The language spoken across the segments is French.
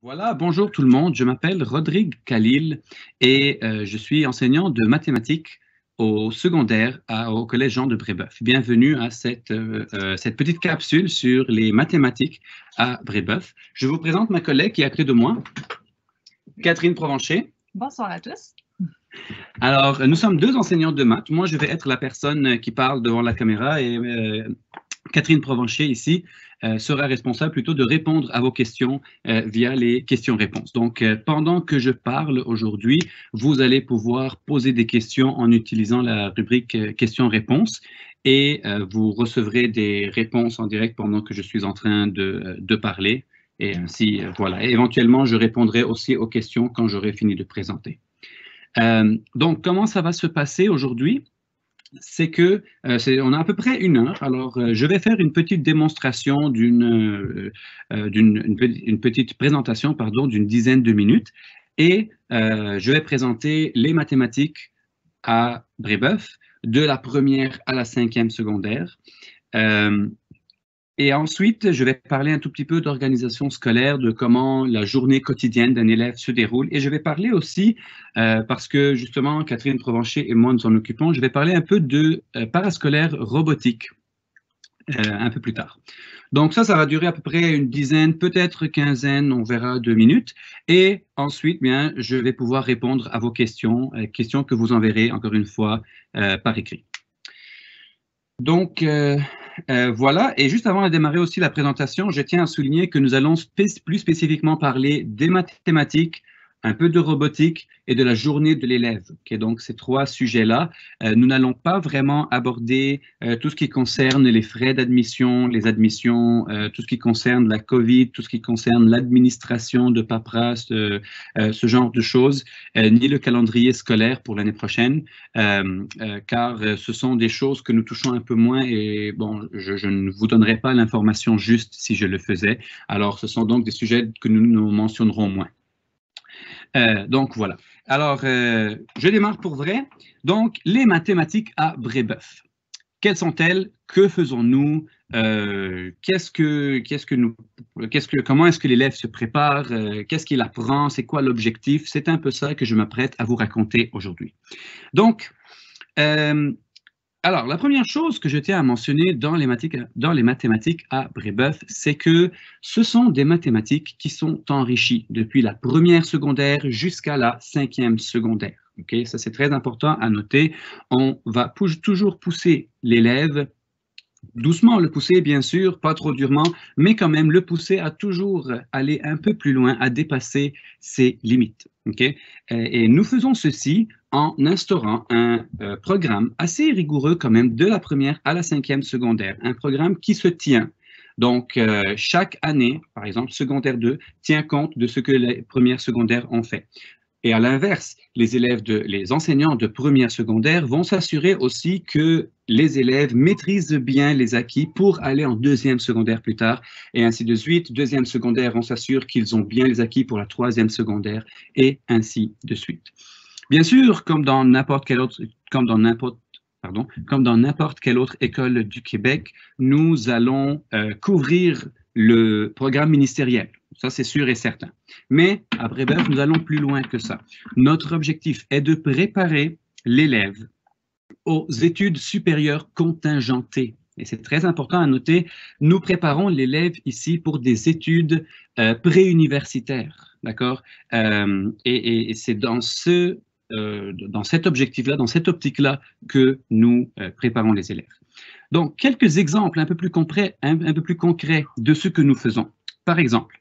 Voilà, bonjour tout le monde, je m'appelle Rodrigue Khalil et je suis enseignant de mathématiques au secondaire au Collège Jean de Brébeuf. Bienvenue à cette petite capsule sur les mathématiques à Brébeuf. Je vous présente ma collègue qui est à côté de moi, Catherine Provencher. Bonsoir à tous. Alors, nous sommes deux enseignants de maths. Moi, je vais être la personne qui parle devant la caméra et Catherine Provencher ici sera responsable plutôt de répondre à vos questions via les questions-réponses. Donc, pendant que je parle aujourd'hui, vous allez pouvoir poser des questions en utilisant la rubrique questions-réponses et vous recevrez des réponses en direct pendant que je suis en train de parler. Et ainsi, voilà. Et éventuellement, je répondrai aussi aux questions quand j'aurai fini de présenter. Donc, comment ça va se passer aujourd'hui? C'est que on a à peu près 1 heure. Alors, je vais faire une petite démonstration une petite présentation, pardon, d'une dizaine de minutes. Et je vais présenter les mathématiques à Brébeuf, de la première à la 5e secondaire. Et ensuite, je vais parler un tout petit peu d'organisation scolaire, de comment la journée quotidienne d'un élève se déroule. Et je vais parler aussi, parce que justement, Catherine Provencher et moi nous en occupons, je vais parler un peu de parascolaire robotique un peu plus tard. Donc ça va durer à peu près une dizaine, peut-être quinzaine, on verra, de minutes. Et ensuite, bien, je vais pouvoir répondre à vos questions, questions que vous enverrez, encore une fois, par écrit. Donc, voilà, et juste avant de démarrer aussi la présentation, je tiens à souligner que nous allons plus spécifiquement parler des mathématiques, un peu de robotique et de la journée de l'élève. Okay, donc, ces 3 sujets-là, nous n'allons pas vraiment aborder tout ce qui concerne les frais d'admission, les admissions, tout ce qui concerne la COVID, tout ce qui concerne l'administration de paperasse, ce genre de choses, ni le calendrier scolaire pour l'année prochaine, car ce sont des choses que nous touchons un peu moins et bon, je ne vous donnerai pas l'information juste si je le faisais. Alors, ce sont donc des sujets que nous mentionnerons moins. Donc, voilà. Alors, je démarre pour vrai. Donc, les mathématiques à Brébeuf. Quelles sont-elles? Que faisons-nous? Comment est-ce que l'élève se prépare? Qu'est-ce qu'il apprend? C'est quoi l'objectif? C'est un peu ça que je m'apprête à vous raconter aujourd'hui. Donc, alors, la première chose que je tiens à mentionner dans les mathématiques à Brébeuf, c'est que ce sont des mathématiques qui sont enrichies depuis la première secondaire jusqu'à la 5e secondaire. Okay? Ça, c'est très important à noter. On va toujours pousser l'élève, doucement le pousser, bien sûr, pas trop durement, mais quand même le pousser à toujours aller un peu plus loin, à dépasser ses limites. Okay? Et nous faisons ceci en instaurant un programme assez rigoureux quand même de la première à la 5e secondaire, un programme qui se tient. Donc, chaque année, par exemple, secondaire 2, tient compte de ce que les premières secondaires ont fait. Et à l'inverse, les enseignants de première secondaire vont s'assurer aussi que les élèves maîtrisent bien les acquis pour aller en 2e secondaire plus tard, et ainsi de suite. 2e secondaire, on s'assure qu'ils ont bien les acquis pour la 3e secondaire, et ainsi de suite. Bien sûr, comme dans n'importe quelle autre école du Québec, nous allons couvrir le programme ministériel. Ça, c'est sûr et certain. Mais à Brébeuf, nous allons plus loin que ça. Notre objectif est de préparer l'élève aux études supérieures contingentées. Et c'est très important à noter, nous préparons l'élève ici pour des études préuniversitaires, d'accord? Et c'est dans cet objectif-là, dans cette optique-là, que nous préparons les élèves. Donc, quelques exemples un peu plus concrets de ce que nous faisons. Par exemple,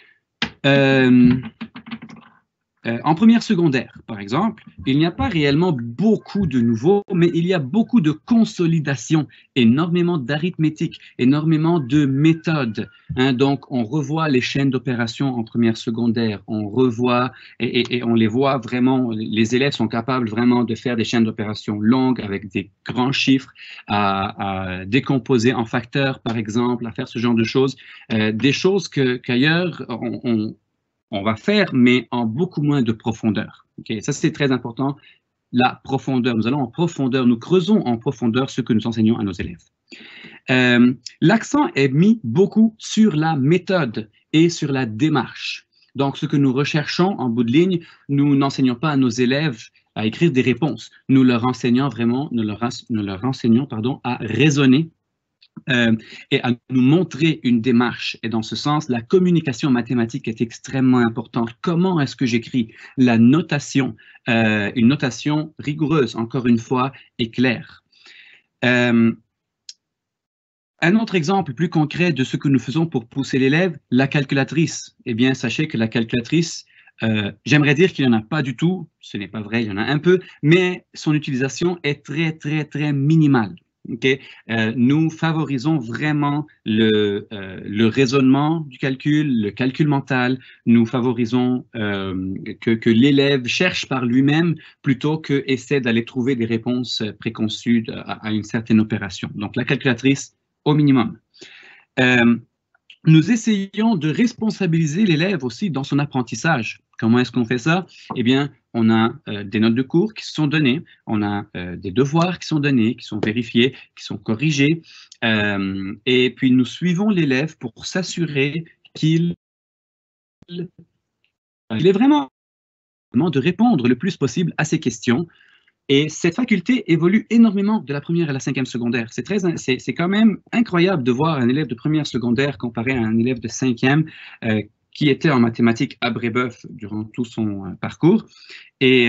en première secondaire, par exemple, il n'y a pas réellement beaucoup de nouveaux, mais il y a beaucoup de consolidation, énormément d'arithmétique, énormément de méthodes. Hein, donc, on revoit les chaînes d'opérations en première secondaire, on revoit et on les voit vraiment, les élèves sont capables vraiment de faire des chaînes d'opérations longues avec des grands chiffres, à décomposer en facteurs, par exemple, à faire ce genre de choses, des choses qu'ailleurs, on va faire, mais en beaucoup moins de profondeur. Okay? Ça, c'est très important, la profondeur. Nous allons en profondeur, nous creusons en profondeur ce que nous enseignons à nos élèves. L'accent est mis beaucoup sur la méthode et sur la démarche. Donc, ce que nous recherchons en bout de ligne, nous n'enseignons pas à nos élèves à écrire des réponses. Nous leur enseignons vraiment, nous leur enseignons, pardon, à raisonner et à nous montrer une démarche. Et dans ce sens, la communication mathématique est extrêmement importante. Comment est-ce que j'écris la notation, une notation rigoureuse, encore une fois, et claire. Un autre exemple plus concret de ce que nous faisons pour pousser l'élève, la calculatrice. Eh bien, sachez que la calculatrice, j'aimerais dire qu'il n'y en a pas du tout, ce n'est pas vrai, il y en a un peu, mais son utilisation est très, très, très minimale. Okay? Nous favorisons vraiment le raisonnement du calcul, le calcul mental. Nous favorisons que l'élève cherche par lui-même plutôt que essaie d'aller trouver des réponses préconçues à une certaine opération. Donc, la calculatrice au minimum. Nous essayons de responsabiliser l'élève aussi dans son apprentissage. Comment est-ce qu'on fait ça? Eh bien, on a des notes de cours qui sont données, on a des devoirs qui sont donnés, qui sont vérifiés, qui sont corrigés, et puis nous suivons l'élève pour s'assurer qu'il est vraiment de répondre le plus possible à ces questions. Et cette faculté évolue énormément de la première à la cinquième secondaire. C'est quand même incroyable de voir un élève de première secondaire comparé à un élève de cinquième qui était en mathématiques à Brébeuf durant tout son parcours. Et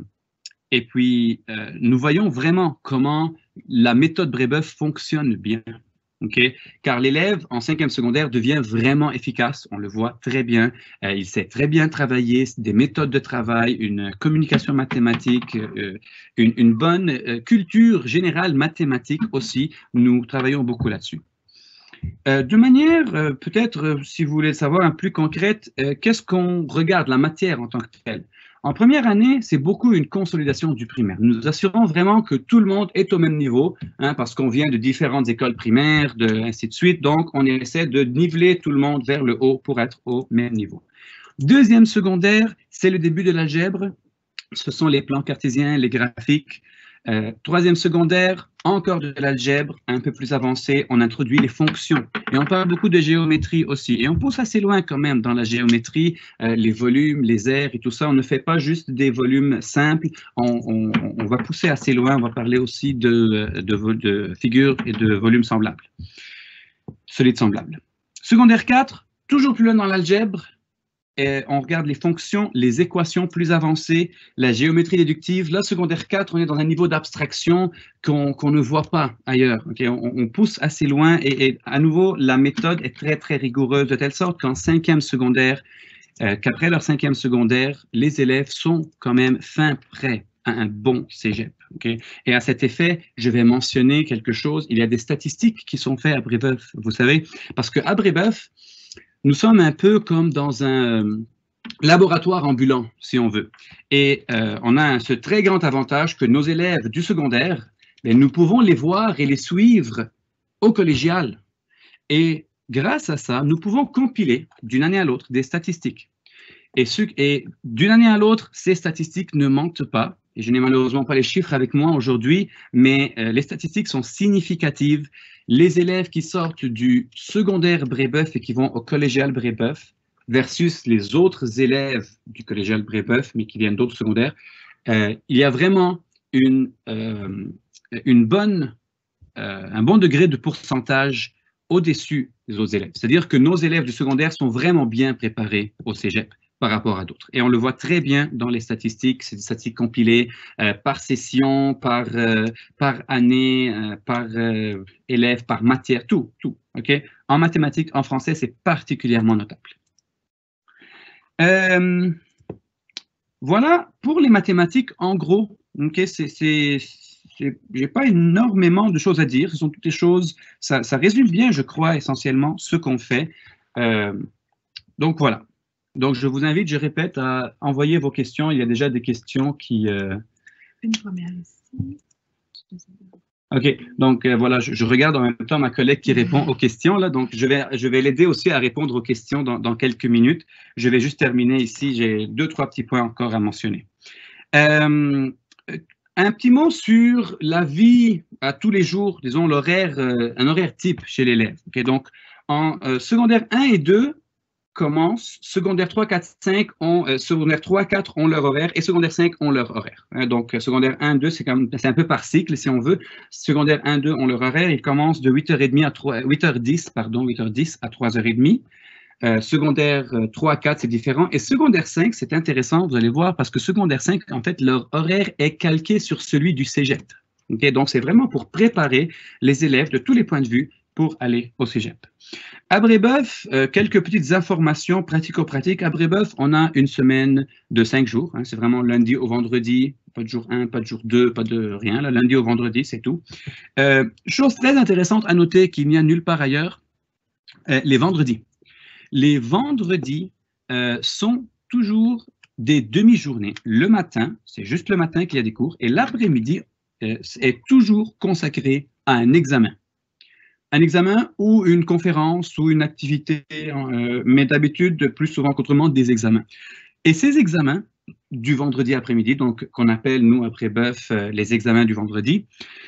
puis, nous voyons vraiment comment la méthode Brébeuf fonctionne bien. Okay? Car l'élève en cinquième secondaire devient vraiment efficace, on le voit très bien, il sait très bien travailler, des méthodes de travail, une communication mathématique, une bonne culture générale mathématique aussi, nous travaillons beaucoup là-dessus. De manière peut-être, si vous voulez savoir, un plus concrète, qu'est-ce qu'on regarde, la matière en tant que telle? En première année, c'est beaucoup une consolidation du primaire. Nous nous assurons vraiment que tout le monde est au même niveau, hein, parce qu'on vient de différentes écoles primaires, ainsi de suite. Donc, on essaie de niveler tout le monde vers le haut pour être au même niveau. Deuxième secondaire, c'est le début de l'algèbre. Ce sont les plans cartésiens, les graphiques. Troisième secondaire, encore de l'algèbre, un peu plus avancé, on introduit les fonctions. Et on parle beaucoup de géométrie aussi. Et on pousse assez loin quand même dans la géométrie, les volumes, les aires et tout ça. On ne fait pas juste des volumes simples, on va pousser assez loin, on va parler aussi de figures et de volumes semblables, solides semblables. Secondaire 4, toujours plus loin dans l'algèbre, on regarde les fonctions, les équations plus avancées, la géométrie déductive. Là, secondaire 4, on est dans un niveau d'abstraction qu'on ne voit pas ailleurs. Okay? On pousse assez loin et à nouveau, la méthode est très, très rigoureuse de telle sorte qu'en cinquième secondaire, qu'après leur cinquième secondaire, les élèves sont quand même fin prêts à un bon cégep. Okay? Et à cet effet, je vais mentionner quelque chose. Il y a des statistiques qui sont faites à Brébeuf, vous savez, parce qu'à Brébeuf, nous sommes un peu comme dans un laboratoire ambulant, si on veut. Et on a ce très grand avantage que nos élèves du secondaire, nous pouvons les voir et les suivre au collégial. Et grâce à ça, nous pouvons compiler d'une année à l'autre des statistiques. Et d'une année à l'autre, ces statistiques ne mentent pas. Et je n'ai malheureusement pas les chiffres avec moi aujourd'hui, mais les statistiques sont significatives. Les élèves qui sortent du secondaire Brébeuf et qui vont au collégial Brébeuf versus les autres élèves du collégial Brébeuf, mais qui viennent d'autres secondaires, il y a vraiment un bon degré de pourcentage au-dessus des autres élèves. C'est-à-dire que nos élèves du secondaire sont vraiment bien préparés au cégep par rapport à d'autres. Et on le voit très bien dans les statistiques, c'est des statistiques compilées par session, par année, par élève, par matière, tout. Okay? En mathématiques, en français, c'est particulièrement notable. Voilà pour les mathématiques, en gros. Okay? J'ai pas énormément de choses à dire. Ce sont toutes les choses, ça résume bien, je crois, essentiellement ce qu'on fait. Donc voilà. Donc je vous invite, je répète, à envoyer vos questions. Il y a déjà des questions qui. Une première ici. OK, donc voilà, je regarde en même temps ma collègue qui répond aux questions là, donc je vais l'aider aussi à répondre aux questions dans quelques minutes. Je vais juste terminer ici, j'ai 2-3 petits points encore à mentionner. Un petit mot sur la vie à tous les jours, disons l'horaire, un horaire type chez l'élève. Okay, donc en secondaire 1 et 2, commence, secondaire 3, 4, 5 ont, secondaire 3, 4 ont leur horaire et secondaire 5 ont leur horaire. Donc, secondaire 1, 2, c'est un peu par cycle, si on veut. Secondaire 1, 2 ont leur horaire. Ils commencent de 8h30 à 8h10, pardon, 8h10 à 3h30. Secondaire 3, 4, c'est différent. Et secondaire 5, c'est intéressant, vous allez voir, parce que secondaire 5, en fait, leur horaire est calqué sur celui du cégep. Okay? Donc, c'est vraiment pour préparer les élèves de tous les points de vue pour aller au cégep. À Brébeuf, quelques petites informations pratico-pratiques. À Brébeuf, on a une semaine de 5 jours. Hein, c'est vraiment lundi au vendredi, pas de jour 1, pas de jour 2, pas de rien. Là, lundi au vendredi, c'est tout. Chose très intéressante à noter qu'il n'y a nulle part ailleurs, les vendredis. Les vendredis sont toujours des demi-journées. Le matin, c'est juste le matin qu'il y a des cours, et l'après-midi est toujours consacré à un examen. Un examen ou une conférence ou une activité, mais d'habitude, plus souvent qu'autrement, des examens. Et ces examens du vendredi après-midi, donc qu'on appelle, nous, après Bœuf, les examens du vendredi,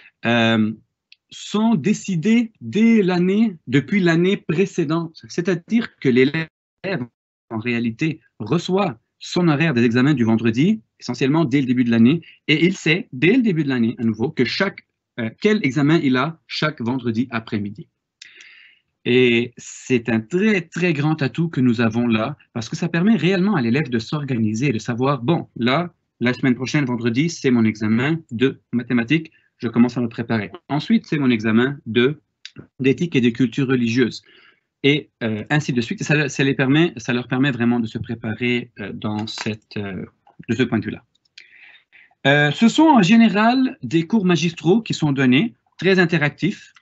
sont décidés depuis l'année précédente. C'est-à-dire que l'élève, en réalité, reçoit son horaire des examens du vendredi, essentiellement dès le début de l'année, et il sait, dès le début de l'année, à nouveau, que quel examen il a chaque vendredi après-midi. Et c'est un très, très grand atout que nous avons là, parce que ça permet réellement à l'élève de s'organiser et de savoir, bon, là, la semaine prochaine, vendredi, c'est mon examen de mathématiques, je commence à me préparer. Ensuite, c'est mon examen d'éthique et de culture religieuse. Et ainsi de suite. Ça leur permet vraiment de se préparer de ce point de vue-là. Ce sont en général des cours magistraux qui sont donnés, très interactifs.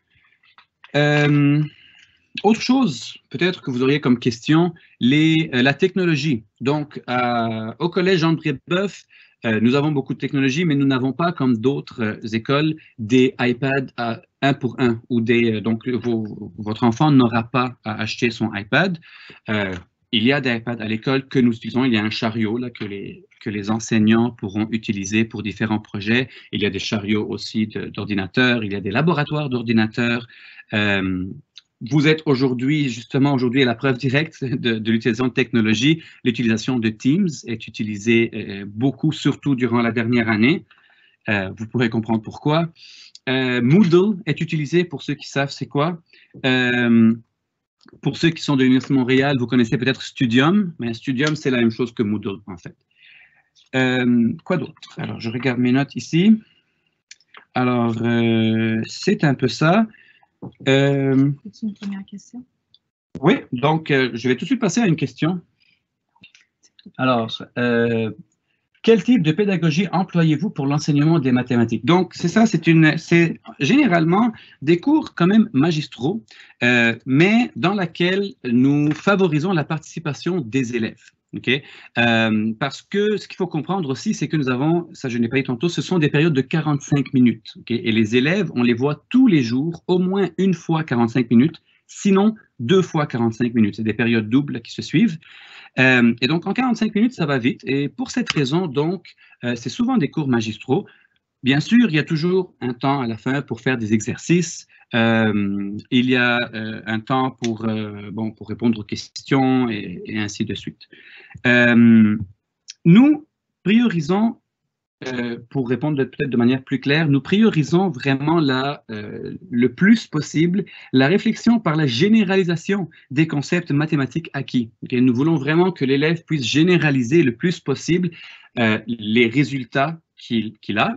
Autre chose, peut-être que vous auriez comme question, la technologie. Donc, au Collège Jean de Brébeuf, nous avons beaucoup de technologie, mais nous n'avons pas, comme d'autres écoles, des iPads à 1 pour 1. Donc, votre enfant n'aura pas à acheter son iPad. Il y a des iPads à l'école que nous utilisons. Il y a un chariot là, que les enseignants pourront utiliser pour différents projets. Il y a des chariots aussi d'ordinateurs. Il y a des laboratoires d'ordinateurs. Vous êtes aujourd'hui à la preuve directe de l'utilisation de technologie. L'utilisation de Teams est utilisée beaucoup, surtout durant la dernière année. Vous pourrez comprendre pourquoi. Moodle est utilisé, pour ceux qui savent c'est quoi. Pour ceux qui sont de l'Université de Montréal, vous connaissez peut-être Studium, mais Studium, c'est la même chose que Moodle, en fait. Quoi d'autre? Alors, je regarde mes notes ici. Alors, c'est un peu ça. C'est une première question. Oui, donc je vais tout de suite passer à une question. Alors, quel type de pédagogie employez-vous pour l'enseignement des mathématiques? Donc, c'est ça, c'est généralement des cours quand même magistraux, mais dans laquelle nous favorisons la participation des élèves. Okay? Parce que ce qu'il faut comprendre aussi, c'est que nous avons, ça je n'ai pas dit tantôt, ce sont des périodes de 45 minutes. Okay? Et les élèves, on les voit tous les jours, au moins une fois 45 minutes, sinon 2 fois 45 minutes. C'est des périodes doubles qui se suivent. Et donc, en 45 minutes, ça va vite. Et pour cette raison, donc, c'est souvent des cours magistraux. Bien sûr, il y a toujours un temps à la fin pour faire des exercices. Il y a un temps pour répondre aux questions et ainsi de suite. Nous priorisons, pour répondre peut-être de manière plus claire, nous priorisons vraiment le plus possible la réflexion par la généralisation des concepts mathématiques acquis. Okay? Nous voulons vraiment que l'élève puisse généraliser le plus possible les résultats qu'il a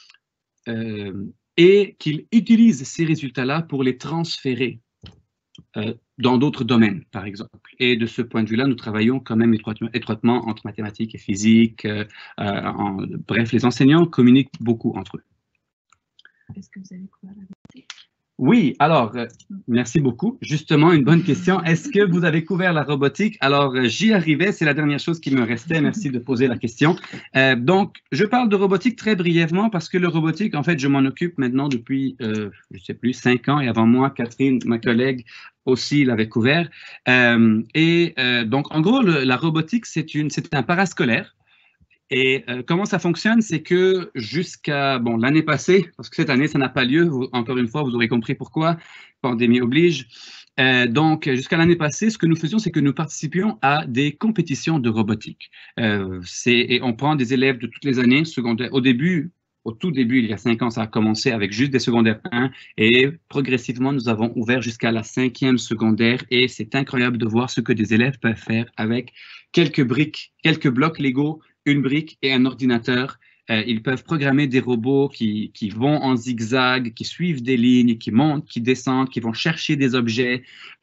et qu'il utilise ces résultats-là pour les transférer dans d'autres domaines, par exemple. Et de ce point de vue-là, nous travaillons quand même étroitement entre mathématiques et physique. Bref, les enseignants communiquent beaucoup entre eux. Est-ce que vous avez quoi à la robotique? Oui, alors, merci beaucoup. Justement, une bonne question. Est-ce que vous avez couvert la robotique? Alors, j'y arrivais, c'est la dernière chose qui me restait. Merci de poser la question. Donc, je parle de robotique très brièvement parce que le robotique, en fait, je m'en occupe maintenant depuis, je ne sais plus, 5 ans. Et avant moi, Catherine, ma collègue, aussi l'avait couvert. Donc, en gros, la robotique, c'est un parascolaire. Et comment ça fonctionne, c'est que jusqu'à l'année passée, parce que cette année, ça n'a pas lieu, encore une fois, vous aurez compris pourquoi, pandémie oblige, Donc, jusqu'à l'année passée, ce que nous faisions, c'est que nous participions à des compétitions de robotique. Et on prend des élèves de toutes les années secondaires. Au tout début, il y a 5 ans, ça a commencé avec juste des secondaires 1 et progressivement, nous avons ouvert jusqu'à la 5e secondaire et c'est incroyable de voir ce que des élèves peuvent faire avec quelques briques, quelques blocs Lego, une brique et un ordinateur. Ils peuvent programmer des robots qui vont en zigzag, qui suivent des lignes, qui montent, qui descendent, qui vont chercher des objets.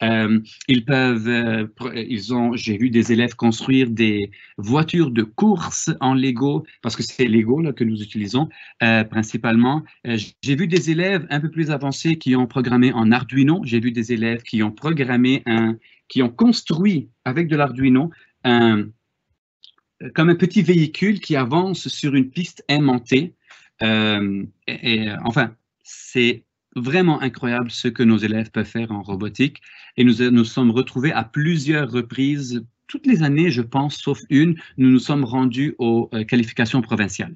J'ai vu des élèves construire des voitures de course en Lego, parce que c'est Lego là, que nous utilisons principalement. J'ai vu des élèves un peu plus avancés qui ont programmé en Arduino. J'ai vu des élèves qui ont qui ont construit avec de l'Arduino comme un petit véhicule qui avance sur une piste aimantée. Enfin, c'est vraiment incroyable ce que nos élèves peuvent faire en robotique. Et nous sommes retrouvés à plusieurs reprises, toutes les années, je pense, sauf une, nous nous sommes rendus aux qualifications provinciales.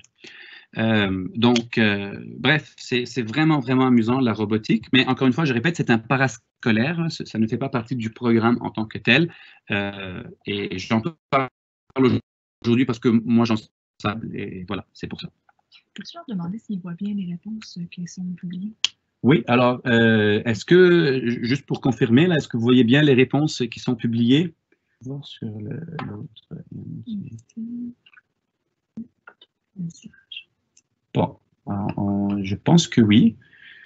Bref, c'est vraiment, vraiment amusant, la robotique. Mais encore une fois, je répète, c'est un parascolaire. Ça ne fait pas partie du programme en tant que tel. Et j'en parle aujourd'hui parce que moi, j'en sais, et voilà, c'est pour ça. Peux-tu leur demander s'ils voient bien les réponses qui sont publiées? Oui, alors, est-ce que, juste pour confirmer, là, est-ce que vous voyez bien les réponses qui sont publiées? Voir sur l'autre. Bon, alors, je pense que oui.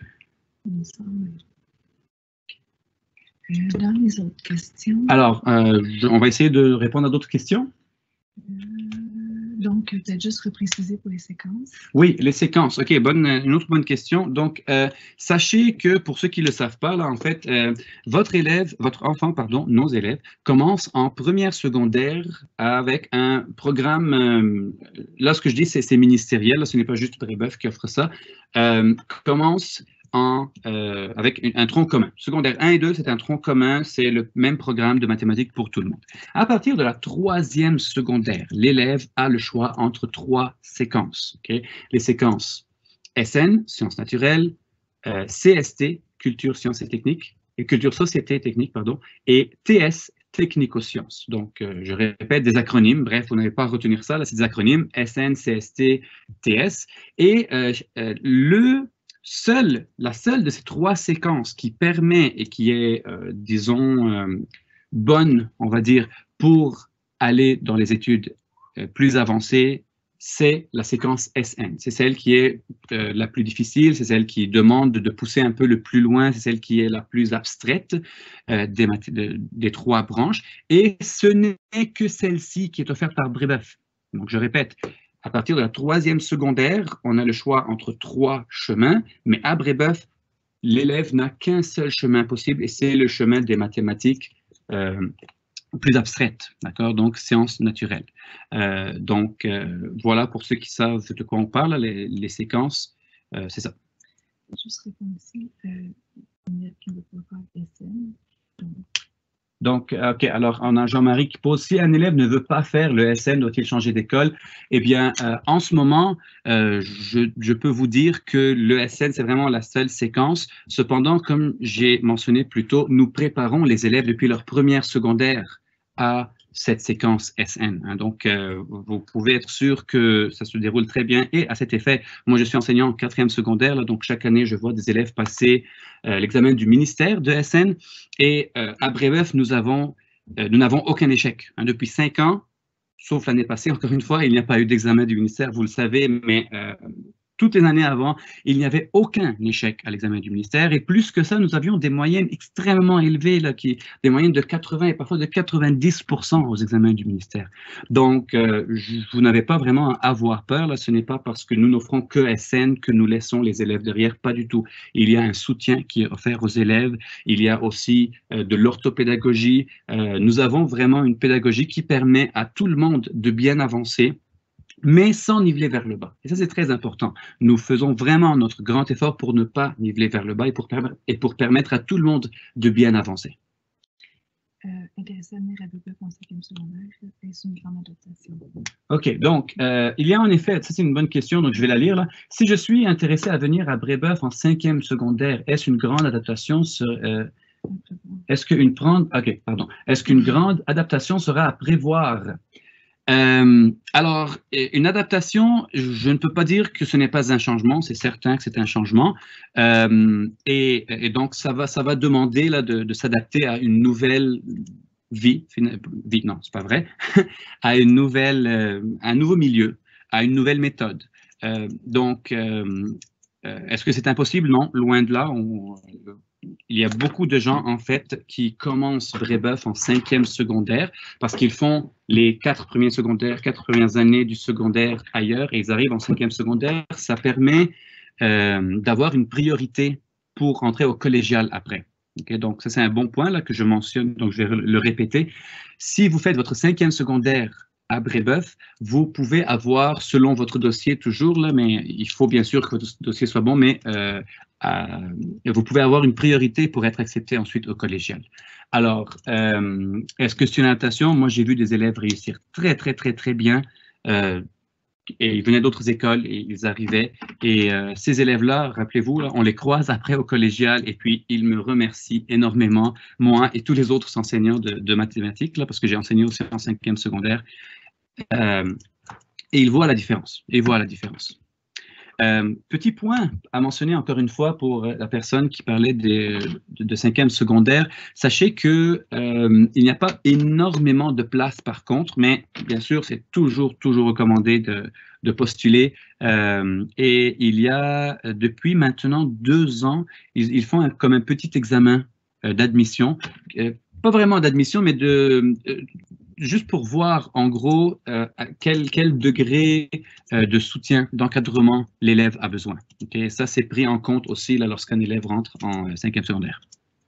Dans les autres questions. Alors, on va essayer de répondre à d'autres questions. Donc, peut-être juste repréciser pour les séquences. Oui, les séquences. OK, une autre bonne question. Donc, sachez que pour ceux qui ne le savent pas, là, en fait, votre enfant, nos élèves, commencent en première secondaire avec un programme, là, ce que je dis, c'est ministériel, là, ce n'est pas juste Brébeuf qui offre ça, commence avec un tronc commun. Secondaire 1 et 2, c'est un tronc commun, c'est le même programme de mathématiques pour tout le monde. À partir de la 3e secondaire, l'élève a le choix entre 3 séquences. Okay? Les séquences SN, sciences naturelles, CST, culture, sciences et techniques, et culture, société et technique, pardon, et TS, technico-sciences. Donc, je répète, des acronymes. Bref, vous n'avez pas à retenir ça. Là, c'est des acronymes SN, CST, TS. Et la seule de ces 3 séquences qui permet et qui est, disons, bonne, on va dire, pour aller dans les études plus avancées, c'est la séquence SN. C'est celle qui est la plus difficile, c'est celle qui demande de pousser un peu le plus loin, c'est celle qui est la plus abstraite des 3 branches. Et ce n'est que celle-ci qui est offerte par Brébeuf. Donc, je répète, à partir de la 3e secondaire, on a le choix entre 3 chemins, mais à Brébeuf, l'élève n'a qu'un seul chemin possible et c'est le chemin des mathématiques plus abstraites, d'accord? Donc, sciences naturelles. Voilà pour ceux qui savent de quoi on parle, les séquences, c'est ça. Juste répondre ici, qui ne veut pas faire SN. Donc, OK, alors on a Jean-Marie qui pose, si un élève ne veut pas faire le SN, doit-il changer d'école? Eh bien, en ce moment, je peux vous dire que le SN, c'est vraiment la seule séquence. Cependant, comme j'ai mentionné plus tôt, nous préparons les élèves depuis leur première secondaire à cette séquence SN. Hein. Donc, vous pouvez être sûr que ça se déroule très bien. Et à cet effet, moi, je suis enseignant en 4e secondaire, là, donc chaque année, je vois des élèves passer l'examen du ministère de SN. Et à Brébeuf, nous n'avons aucun échec. Hein. Depuis 5 ans, sauf l'année passée, encore une fois, il n'y a pas eu d'examen du ministère, vous le savez, mais toutes les années avant, il n'y avait aucun échec à l'examen du ministère. Et plus que ça, nous avions des moyennes extrêmement élevées, là, des moyennes de 80 et parfois de 90% aux examens du ministère. Donc, vous n'avez pas vraiment à avoir peur. Là, ce n'est pas parce que nous n'offrons que SN que nous laissons les élèves derrière. Pas du tout. Il y a un soutien qui est offert aux élèves. Il y a aussi de l'orthopédagogie. Nous avons vraiment une pédagogie qui permet à tout le monde de bien avancer, mais sans niveler vers le bas. Et ça, c'est très important. Nous faisons vraiment notre grand effort pour ne pas niveler vers le bas et pour permettre à tout le monde de bien avancer. Intéressé à venir à Brébeuf en 5e secondaire, est-ce une grande adaptation? OK, donc, il y a en effet, ça c'est une bonne question, donc je vais la lire là. Si je suis intéressé à venir à Brébeuf en 5e secondaire, est-ce une grande adaptation? à prévoir. Est-ce qu'une grande adaptation sera à prévoir? Alors, une adaptation, je ne peux pas dire que ce n'est pas un changement, c'est certain que c'est un changement. Et donc, ça va demander là, de s'adapter à une nouvelle vie, non, c'est pas vrai, à un nouveau milieu, à une nouvelle méthode. Est-ce que c'est impossible? Non, loin de là. Il y a beaucoup de gens, en fait, qui commencent Brébeuf en 5e secondaire parce qu'ils font les 4 premières années du secondaire ailleurs et ils arrivent en 5e secondaire. Ça permet d'avoir une priorité pour entrer au collégial après. Okay? Donc, ça, c'est un bon point là, que je mentionne, donc je vais le répéter. Si vous faites votre 5e secondaire à Brébeuf, vous pouvez avoir, selon votre dossier toujours, là, mais il faut bien sûr que votre dossier soit bon, mais vous pouvez avoir une priorité pour être accepté ensuite au collégial. Alors, est-ce que c'est une adaptation? Moi, j'ai vu des élèves réussir très, très, très, très bien. Et ils venaient d'autres écoles et ils arrivaient. Et ces élèves-là, rappelez-vous, on les croise après au collégial et puis ils me remercient énormément, moi et tous les autres enseignants de mathématiques, là, parce que j'ai enseigné aussi en 5e secondaire. Et ils voient la différence. Petit point à mentionner encore une fois pour la personne qui parlait de 5e secondaire. Sachez que il n'y a pas énormément de place par contre, mais bien sûr, c'est toujours recommandé de postuler. Et il y a depuis maintenant 2 ans, ils font comme un petit examen d'admission. Pas vraiment d'admission, mais juste pour voir en gros quel degré de soutien, d'encadrement l'élève a besoin. Okay? Ça, c'est pris en compte aussi là, lorsqu'un élève rentre en 5e secondaire.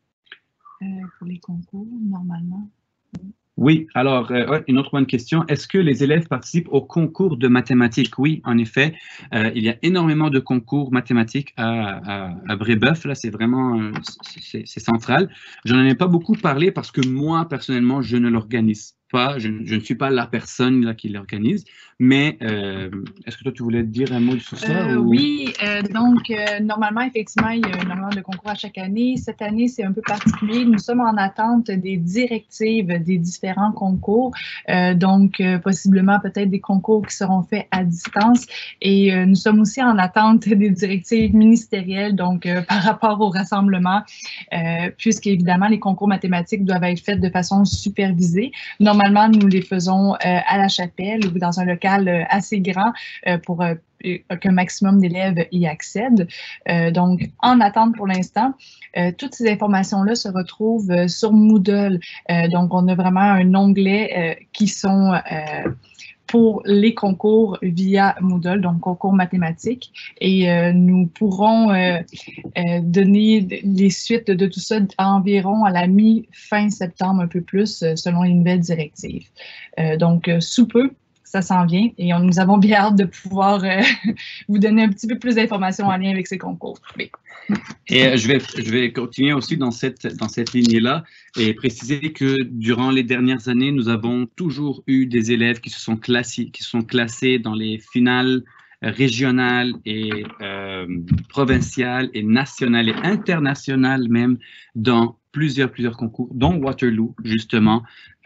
Pour les concours, normalement. Oui, alors, une autre bonne question. Est-ce que les élèves participent au concours de mathématiques? Oui, en effet. Il y a énormément de concours mathématiques à Brébeuf. Là, c'est vraiment c'est central. Je n'en ai pas beaucoup parlé parce que moi, personnellement, je ne l'organise pas. Je ne suis pas la personne là, qui l'organise. Mais est-ce que toi, tu voulais dire un mot sur ça? Oui, donc normalement, effectivement, il y a énormément de concours à chaque année. Cette année, c'est un peu particulier. Nous sommes en attente des directives des différents concours. Donc, possiblement, peut-être des concours qui seront faits à distance. Et nous sommes aussi en attente des directives ministérielles, donc par rapport au rassemblement, puisqu'évidemment, les concours mathématiques doivent être faits de façon supervisée. Normalement, nous les faisons à la chapelle ou dans un local assez grand pour qu'un maximum d'élèves y accèdent. Donc, en attente pour l'instant, toutes ces informations-là se retrouvent sur Moodle. Donc, on a vraiment un onglet qui sont pour les concours via Moodle, donc concours mathématiques. Et nous pourrons donner les suites de tout ça environ à la mi-fin septembre, un peu plus, selon les nouvelles directives. Donc, sous peu, ça s'en vient et nous avons bien hâte de pouvoir vous donner un petit peu plus d'informations en lien avec ces concours. Oui. Et je vais continuer aussi dans cette lignée-là et préciser que durant les dernières années, nous avons toujours eu des élèves qui sont classés dans les finales régionales et provinciales et nationales et internationales même dans plusieurs concours, dont Waterloo, justement.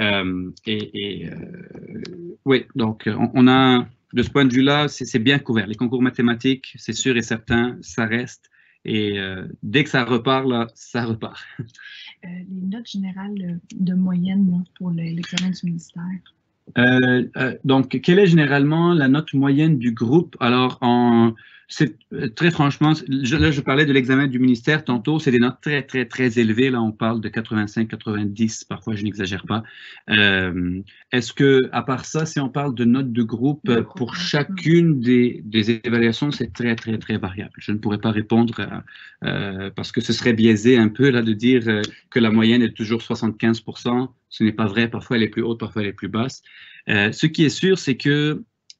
Oui, donc on a, de ce point de vue-là, c'est bien couvert. Les concours mathématiques, c'est sûr et certain, ça reste. Et dès que ça repart, là, ça repart. Les notes générales de moyenne pour l'examen du ministère? Donc, quelle est généralement la note moyenne du groupe? Alors, très franchement, là, je parlais de l'examen du ministère tantôt, c'est des notes très, très, très élevées. Là, on parle de 85, 90, parfois je n'exagère pas. Est-ce que, à part ça, si on parle de notes de groupe, pour chacune des évaluations, c'est très, très, très variable. Je ne pourrais pas répondre parce que ce serait biaisé un peu là de dire que la moyenne est toujours 75%. Ce n'est pas vrai, parfois elle est plus haute, parfois elle est plus basse. Ce qui est sûr, c'est que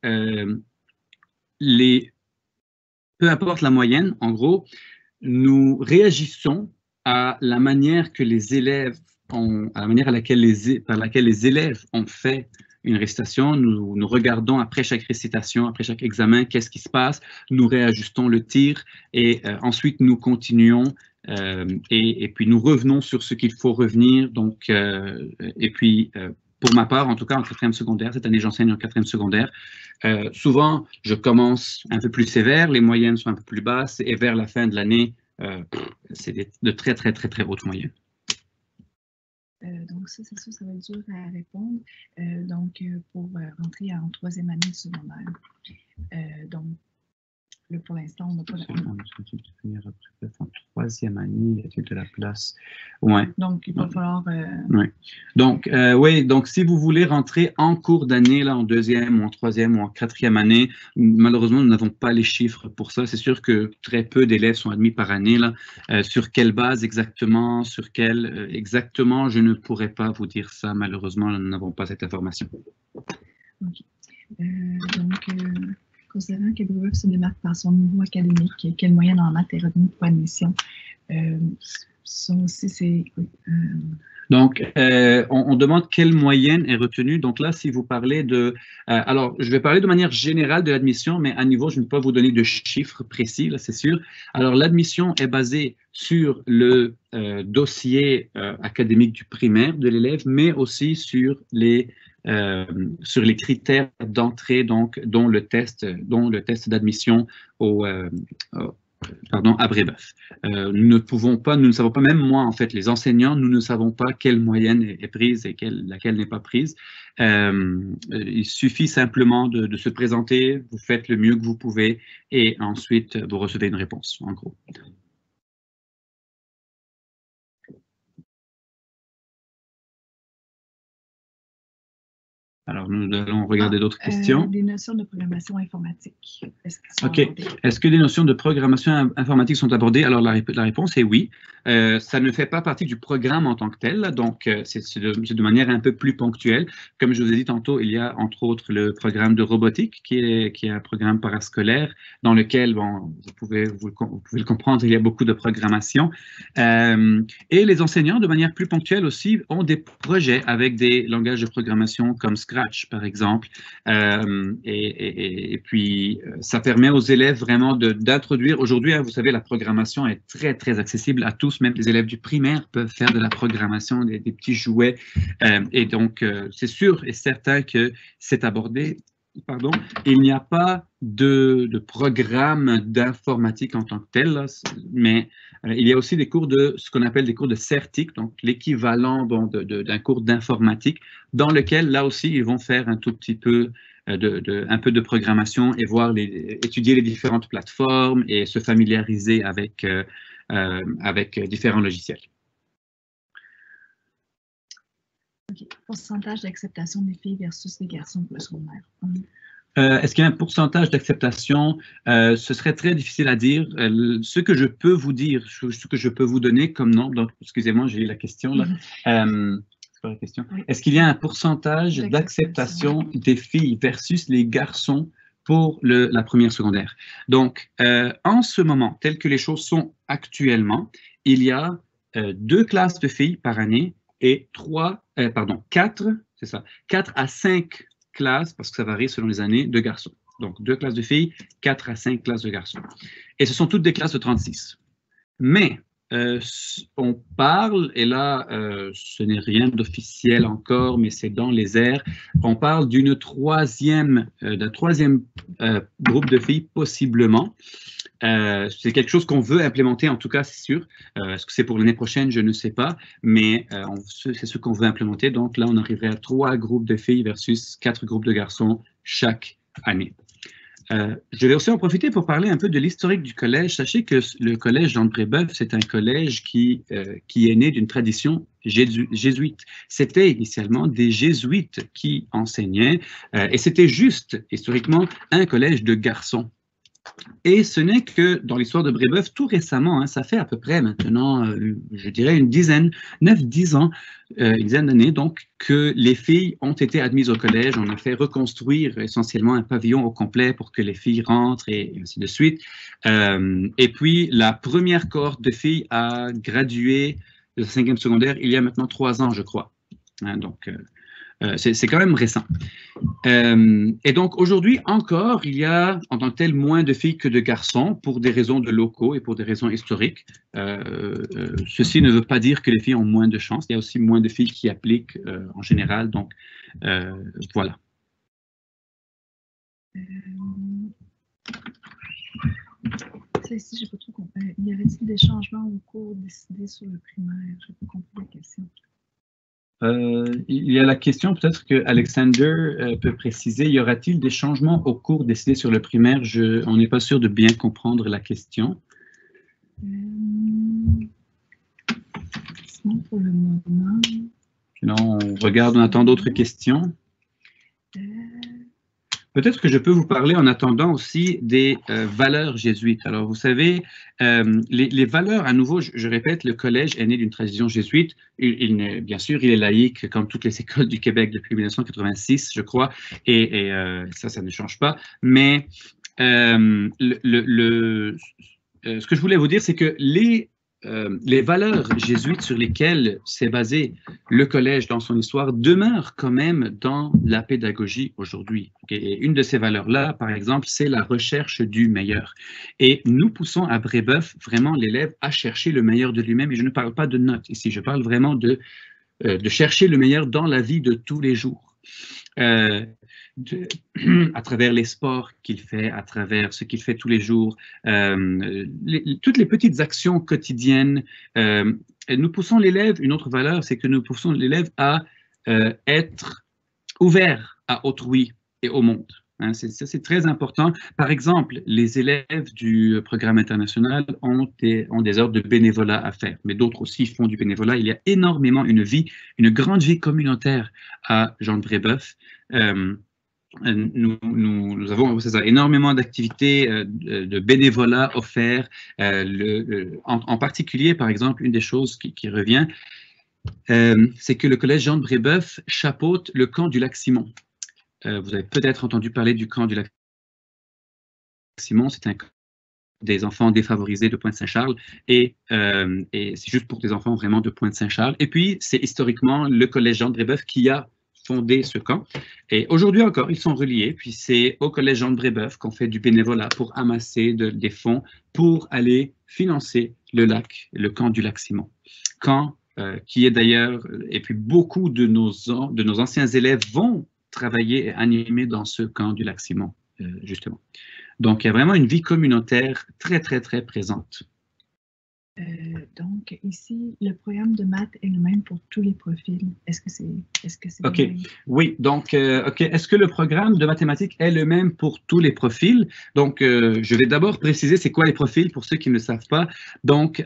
peu importe la moyenne, en gros, nous réagissons à la manière que les élèves à la manière par laquelle les élèves ont fait une récitation. Nous regardons après chaque récitation, après chaque examen, qu'est-ce qui se passe, nous réajustons le tir et ensuite nous continuons et puis nous revenons sur ce qu'il faut revenir. Donc, et puis, pour ma part, en tout cas en 4e secondaire, cette année j'enseigne en 4e secondaire, souvent je commence un peu plus sévère, les moyennes sont un peu plus basses, et vers la fin de l'année, c'est de très hautes moyennes. Donc ça, c'est sûr, ça va être dur à répondre. Pour rentrer en 3e année de secondaire. Donc, là, pour l'instant, on n'a pas la... En 3e année, y a-t-il de la place? Ouais. Donc, il va falloir... Ouais. Donc, oui, donc si vous voulez rentrer en cours d'année, là, en 2e ou en 3e ou en 4e année, malheureusement, nous n'avons pas les chiffres pour ça. C'est sûr que très peu d'élèves sont admis par année, là. Sur quelle base exactement, exactement, je ne pourrais pas vous dire ça. Malheureusement, nous n'avons pas cette information. OK. Considérant que Brébeuf se démarque par son niveau académique, quelle moyenne en maths est retenue pour admission? Ça aussi, c'est... Donc, on demande quelle moyenne est retenue. Donc là, si vous parlez de... alors, je vais parler de manière générale de l'admission, mais à niveau, je ne peux pas vous donner de chiffres précis, là, c'est sûr. Alors, l'admission est basée sur le dossier académique du primaire de l'élève, mais aussi sur les critères d'entrée, donc dont le test d'admission à Brébeuf. Nous ne savons pas, même moi, en fait, les enseignants, nous ne savons pas quelle moyenne est prise et laquelle n'est pas prise. Il suffit simplement de se présenter, vous faites le mieux que vous pouvez et ensuite vous recevez une réponse, en gros. Alors, nous allons regarder d'autres questions. Des notions de programmation informatique. Est-ce que des notions de programmation informatique sont abordées? Alors, la réponse est oui. Ça ne fait pas partie du programme en tant que tel, donc c'est de manière un peu plus ponctuelle. Comme je vous ai dit tantôt, il y a entre autres le programme de robotique, qui est un programme parascolaire dans lequel, bon, vous pouvez le comprendre, il y a beaucoup de programmation. Et les enseignants, de manière plus ponctuelle aussi, ont des projets avec des langages de programmation comme Scratch, par exemple, et puis ça permet aux élèves vraiment d'introduire. Aujourd'hui, hein, vous savez, la programmation est très accessible à tous, même les élèves du primaire peuvent faire de la programmation, des petits jouets, et donc c'est sûr et certain que c'est abordé. Pardon, il n'y a pas de programme d'informatique en tant que tel, là, mais il y a aussi des cours ce qu'on appelle des cours de CERTIC, donc l'équivalent d'un cours d'informatique, dans lequel, là aussi, ils vont faire un tout petit peu un peu de programmation et étudier les différentes plateformes et se familiariser avec différents logiciels. Okay. Pourcentage d'acceptation des filles versus des garçons pour le secondaire. Est-ce qu'il y a un pourcentage d'acceptation? Ce serait très difficile à dire. Ce que je peux vous dire, ce que je peux vous donner comme nombre, donc excusez-moi, j'ai eu la question là. C'est pas la question. Oui. Est-ce qu'il y a un pourcentage d'acceptation des filles versus les garçons pour la première secondaire? Donc, en ce moment, tel que les choses sont actuellement, il y a 2 classes de filles par année et 4 à 5 classes, parce que ça varie selon les années, de garçons. Donc, 2 classes de filles, 4 à 5 classes de garçons. Et ce sont toutes des classes de 36. Mais, on parle, et là, ce n'est rien d'officiel encore, mais c'est dans les airs, on parle d'un troisième groupe de filles, possiblement. C'est quelque chose qu'on veut implémenter, en tout cas, c'est sûr. Est-ce que c'est pour l'année prochaine? Je ne sais pas, mais c'est ce qu'on veut implémenter. Donc là, on arriverait à 3 groupes de filles versus 4 groupes de garçons chaque année. Je vais aussi en profiter pour parler un peu de l'historique du collège. Sachez que le collège Jean de Brébeuf, c'est un collège qui est né d'une tradition jésuite. C'était initialement des jésuites qui enseignaient, et c'était juste, historiquement, un collège de garçons. Et ce n'est que dans l'histoire de Brébeuf, tout récemment, hein, ça fait à peu près maintenant, je dirais une dizaine, 9-10 ans, une dizaine d'années, donc, que les filles ont été admises au collège. On a fait reconstruire essentiellement un pavillon au complet pour que les filles rentrent et ainsi de suite. Et puis, la première cohorte de filles a gradué de la 5e secondaire il y a maintenant 3 ans, je crois. Hein, donc, c'est quand même récent. Et donc, aujourd'hui encore, il y a en tant que tel moins de filles que de garçons pour des raisons de locaux et pour des raisons historiques. Ceci ne veut pas dire que les filles ont moins de chance. Il y a aussi moins de filles qui appliquent en général. Donc, voilà. Ça ici, j'ai pas trop compris. Y avait-il des changements au cours décidés sur le primaire? J'ai pas compris la question. Il y a la question, peut-être que Alexander peut préciser, y aura-t-il des changements au cours décidés sur le primaire? On n'est pas sûr de bien comprendre la question. Sinon, pour le moment... Sinon, on regarde, on attend d'autres questions. Peut-être que je peux vous parler en attendant aussi des valeurs jésuites. Alors, vous savez, les valeurs, à nouveau, je répète, le collège est né d'une tradition jésuite. Bien sûr, il est laïque, comme toutes les écoles du Québec depuis 1986, je crois, et ça ne change pas. Mais ce que je voulais vous dire, c'est que les valeurs jésuites sur lesquelles s'est basé le collège dans son histoire demeurent quand même dans la pédagogie aujourd'hui. Et une de ces valeurs-là, par exemple, c'est la recherche du meilleur. Et nous poussons à Brébeuf vraiment l'élève à chercher le meilleur de lui-même. Et je ne parle pas de notes ici, je parle vraiment de chercher le meilleur dans la vie de tous les jours. À travers les sports qu'il fait, à travers ce qu'il fait tous les jours, toutes les petites actions quotidiennes. Nous poussons l'élève, une autre valeur, c'est que nous poussons l'élève à être ouvert à autrui et au monde. Hein, c'est très important. Par exemple, les élèves du programme international ont des heures de bénévolat à faire, mais d'autres aussi font du bénévolat. Il y a énormément une grande vie communautaire à Jean de Brébeuf. Nous avons énormément d'activités de bénévolat offerts. En particulier, par exemple, une des choses qui revient, c'est que le collège Jean de Brébeuf chapeaute le camp du Lac-Simon. Vous avez peut-être entendu parler du camp du Lac-Simon. C'est un camp des enfants défavorisés de Pointe-Saint-Charles et c'est juste pour des enfants vraiment de Pointe-Saint-Charles. Et puis, c'est historiquement le collège Jean de Brébeuf qui a fondé ce camp. Et aujourd'hui encore, ils sont reliés. Puis c'est au collège Jean de Brébeuf qu'on fait du bénévolat pour amasser des fonds pour aller financer le camp du Lac-Simon. Camp qui est d'ailleurs, et puis beaucoup de nos anciens élèves vont travailler et animer dans ce camp du Lac-Simon, justement. Donc, il y a vraiment une vie communautaire très, très, très présente. Donc, ici, le programme de maths est le même pour tous les profils. Est-ce que c'est OK. Oui, donc, OK. Est-ce que le programme de mathématiques est le même pour tous les profils? Donc, je vais d'abord préciser c'est quoi les profils pour ceux qui ne le savent pas. Donc,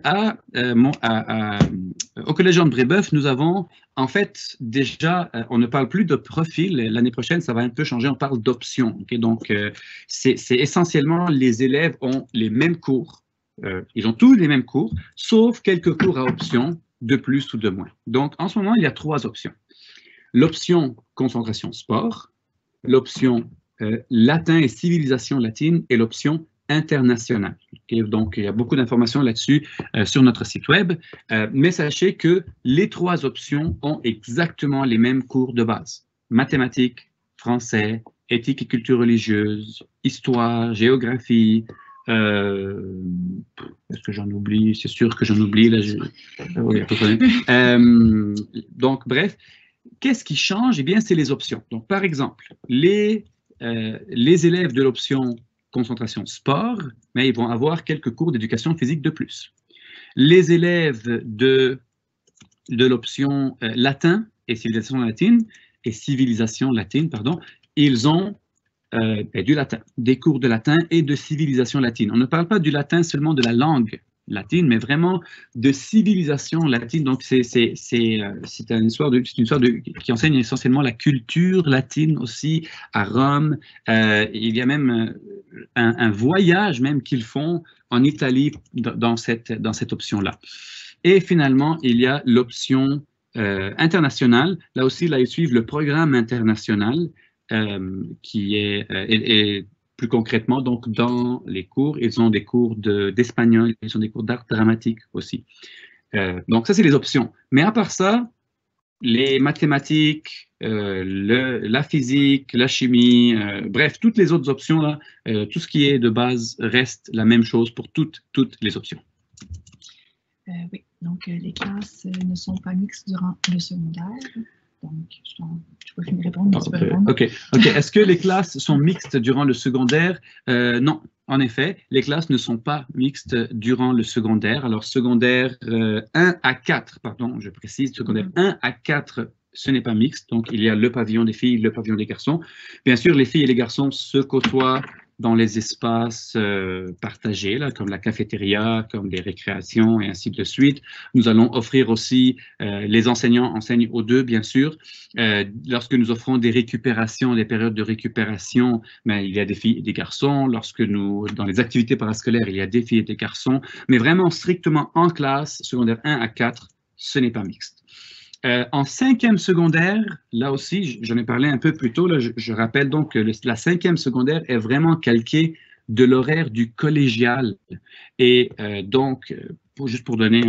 au Collège Jean de Brébeuf, nous avons en fait déjà, on ne parle plus de profil. L'année prochaine, ça va un peu changer, on parle d'options. Okay? Donc, c'est essentiellement les élèves ont les mêmes cours. Ils ont tous les mêmes cours, sauf quelques cours à option, de plus ou de moins. Donc, en ce moment, il y a 3 options. L'option concentration sport, l'option latin et civilisation latine et l'option internationale. Okay? Donc, il y a beaucoup d'informations là-dessus sur notre site web, mais sachez que les 3 options ont exactement les mêmes cours de base. Mathématiques, français, éthique et culture religieuse, histoire, géographie. Est-ce que j'en oublie? C'est sûr que j'en oublie. Là, oui, à peu près. Donc, bref, qu'est-ce qui change? Eh bien, c'est les options. Donc, par exemple, les élèves de l'option concentration sport, mais ils vont avoir quelques cours d'éducation physique de plus. Les élèves de l'option latin et civilisation latine, pardon, ils ont du latin, des cours de latin et de civilisation latine. On ne parle pas du latin seulement de la langue latine, mais vraiment de civilisation latine. Donc, c'est une histoire qui enseigne essentiellement la culture latine aussi à Rome. Il y a même un voyage même qu'ils font en Italie dans cette option-là. Et finalement, il y a l'option internationale. Là aussi, là, ils suivent le programme international qui est plus concrètement, donc dans les cours, ils ont des cours d'espagnol, ils ont des cours d'art dramatique aussi. Donc ça, c'est les options. Mais à part ça, les mathématiques, la physique, la chimie, bref, toutes les autres options, là, tout ce qui est de base reste la même chose pour toutes les options. Oui, donc les classes ne sont pas mixtes durant le secondaire. Donc, je peux finir de répondre, mais tu peux répondre. OK. Est-ce que les classes sont mixtes durant le secondaire? Non, en effet, les classes ne sont pas mixtes durant le secondaire. Alors, secondaire 1 à 4, pardon, je précise, secondaire 1 à 4, ce n'est pas mixte. Donc, il y a le pavillon des filles, le pavillon des garçons. Bien sûr, les filles et les garçons se côtoient dans les espaces partagés, là, comme la cafétéria, comme les récréations et ainsi de suite. Nous allons offrir aussi, les enseignants enseignent aux deux, bien sûr. Lorsque nous offrons des récupérations, des périodes de récupération, ben, il y a des filles et des garçons. Lorsque nous, dans les activités parascolaires, il y a des filles et des garçons. Mais vraiment strictement en classe, secondaire 1 à 4, ce n'est pas mixte. En 5e secondaire, là aussi, j'en ai parlé un peu plus tôt, là, je rappelle donc que la 5e secondaire est vraiment calquée de l'horaire du collégial. Et donc, juste pour donner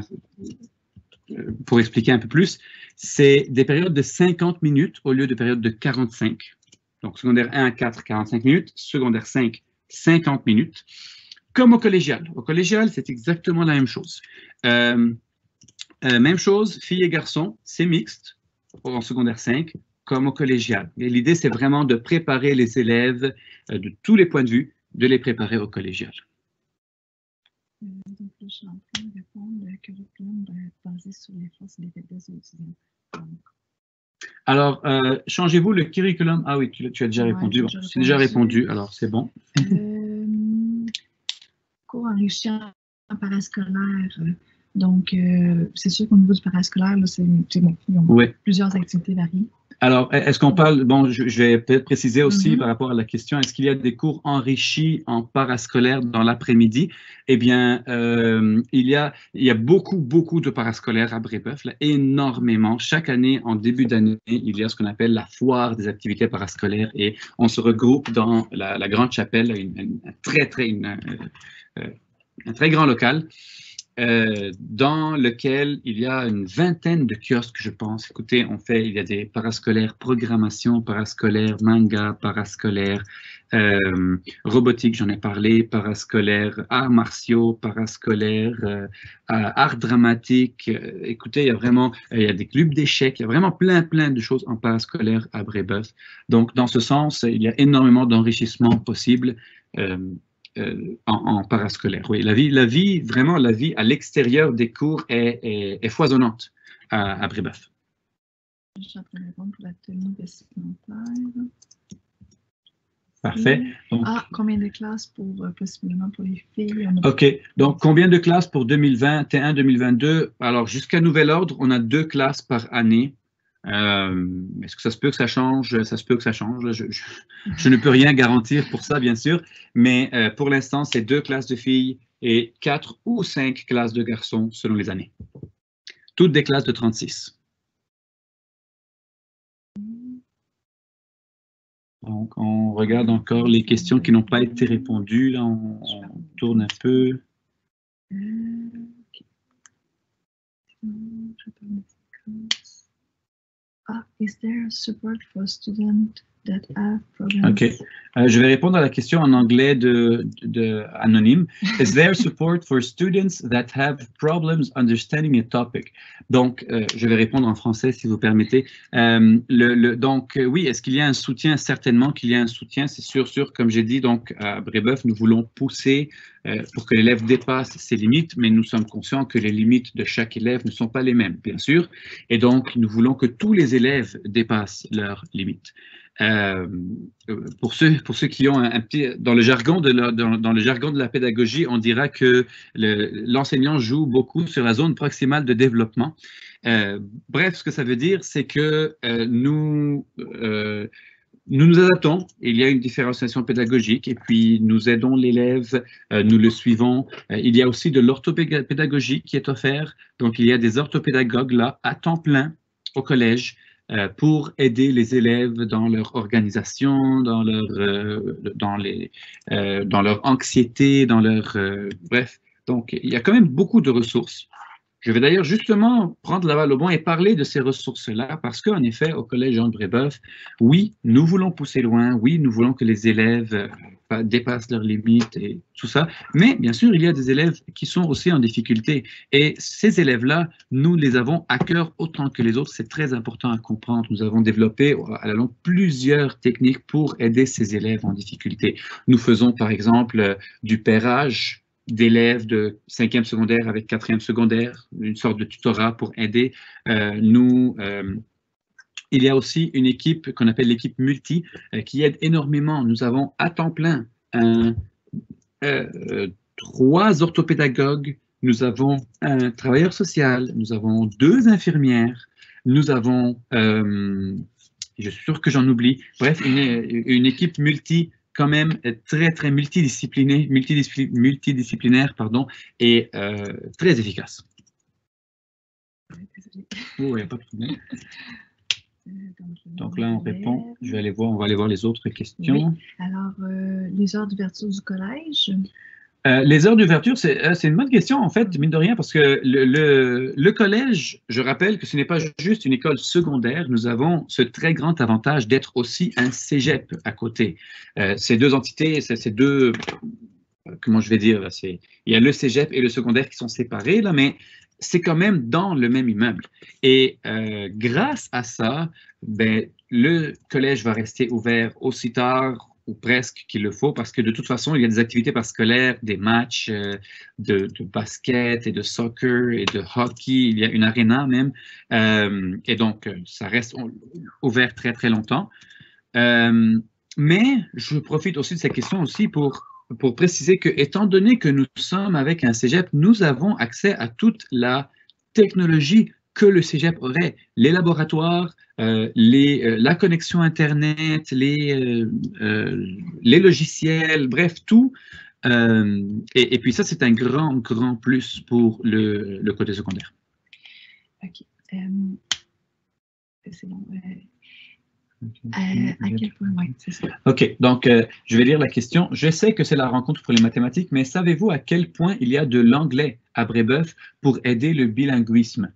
pour expliquer un peu plus, c'est des périodes de 50 minutes au lieu de périodes de 45. Donc, secondaire 1 à 4, 45 minutes, secondaire 5, 50 minutes, comme au collégial. Au collégial, c'est exactement la même chose. Même chose, filles et garçons, c'est mixte en secondaire 5 comme au collégial. Et l'idée, c'est vraiment de préparer les élèves de tous les points de vue, de les préparer au collégial. Donc, je suis en train de répondre, le curriculum doit être basé sur les forces et les faiblesses des étudiants. Alors, changez-vous le curriculum. Ah oui, tu as déjà répondu. C'est déjà répondu, alors c'est bon. Cours enrichissant parascolaire. Donc, c'est sûr qu'au niveau du parascolaire, c'est bon, ils ont plusieurs activités variées. Alors, est-ce qu'on parle, bon, je vais peut-être préciser aussi par rapport à la question, est-ce qu'il y a des cours enrichis en parascolaire dans l'après-midi? Eh bien, il y a beaucoup de parascolaires à Brébeuf, là, énormément. Chaque année, en début d'année, il y a ce qu'on appelle la foire des activités parascolaires et on se regroupe dans la Grande Chapelle, un très grand local. Dans lequel il y a une vingtaine de kiosques, je pense. Écoutez, il y a des parascolaires programmation, parascolaire manga, parascolaire robotique, j'en ai parlé, parascolaire arts martiaux, parascolaire art dramatique. Écoutez, il y a des clubs d'échecs, il y a vraiment plein de choses en parascolaire à Brébeuf. Donc, dans ce sens, il y a énormément d'enrichissement possible. En parascolaire. Oui, la vie à l'extérieur des cours est foisonnante à Brébeuf. Je suis en train de répondre pour la tenue vestimentaire. Parfait. Donc, combien de classes possiblement pour les filles? OK. Donc, combien de classes pour 2021, 2022? Alors, jusqu'à nouvel ordre, on a 2 classes par année. Est-ce que ça se peut que ça change? Ça se peut que ça change. Je ne peux rien garantir pour ça, bien sûr, mais pour l'instant, c'est 2 classes de filles et 4 ou 5 classes de garçons selon les années. Toutes des classes de 36. Donc, on regarde encore les questions qui n'ont pas été répondues. Là, on tourne un peu. Is there support for students that have problems? OK. Je vais répondre à la question en anglais de Anonyme. Is there support for students that have problems understanding a topic? Donc, je vais répondre en français si vous permettez. Donc, oui, est-ce qu'il y a un soutien? Certainement qu'il y a un soutien, c'est sûr, comme j'ai dit. Donc, à Brébeuf, nous voulons pousser pour que l'élève dépasse ses limites, mais nous sommes conscients que les limites de chaque élève ne sont pas les mêmes, bien sûr. Et donc, nous voulons que tous les élèves dépassent leurs limites. Pour ceux qui ont un petit, dans le jargon de la pédagogie, on dira que l'enseignant joue beaucoup sur la zone proximale de développement. Bref, ce que ça veut dire, c'est que nous nous adaptons, il y a une différenciation pédagogique et puis nous aidons l'élève, nous le suivons. Il y a aussi de l'orthopédagogie qui est offerte, donc il y a des orthopédagogues là à temps plein au collège pour aider les élèves dans leur organisation, dans leur anxiété, dans leur... bref, donc il y a quand même beaucoup de ressources. Je vais d'ailleurs justement prendre la balle au bon et parler de ces ressources-là parce qu'en effet, au Collège Jean de Brébeuf, oui, nous voulons pousser loin, oui, nous voulons que les élèves dépassent leurs limites et tout ça, mais bien sûr, il y a des élèves qui sont aussi en difficulté et ces élèves-là, nous les avons à cœur autant que les autres, c'est très important à comprendre. Nous avons développé à la longue plusieurs techniques pour aider ces élèves en difficulté. Nous faisons par exemple du pairage d'élèves de 5e secondaire avec 4e secondaire, une sorte de tutorat pour aider. Il y a aussi une équipe qu'on appelle l'équipe multi qui aide énormément. Nous avons à temps plein 3 orthopédagogues, nous avons un travailleur social, nous avons 2 infirmières, nous avons, je suis sûr que j'en oublie, bref, une équipe multi quand même très multidisciplinaire pardon, et très efficace. Oh, il n'y a pas de problème. Donc là, on répond. Je vais aller voir, on va aller voir les autres questions. Oui. Alors, les heures d'ouverture du collège? Les heures d'ouverture, c'est une bonne question, en fait, mine de rien, parce que le collège, je rappelle que ce n'est pas juste une école secondaire, nous avons ce très grand avantage d'être aussi un cégep à côté. Ces 2 entités, ces 2, comment je vais dire, il y a le cégep et le secondaire qui sont séparés, là, mais c'est quand même dans le même immeuble. Et grâce à ça, ben, le collège va rester ouvert aussi tard ou presque qu'il le faut, parce que de toute façon, il y a des activités parascolaires, des matchs de basket et de soccer et de hockey, il y a une aréna même, et donc ça reste ouvert très longtemps. Mais je profite aussi de cette question aussi pour préciser que, étant donné que nous sommes avec un cégep, nous avons accès à toute la technologie que le cégep aurait, les laboratoires, la connexion Internet, les logiciels, bref, tout. Et puis ça, c'est un grand plus pour le côté secondaire. OK. C'est bon. À quel point, oui, c'est ça. OK, donc je vais lire la question. Je sais que c'est la rencontre pour les mathématiques, mais savez-vous à quel point il y a de l'anglais à Brébeuf pour aider le bilinguisme?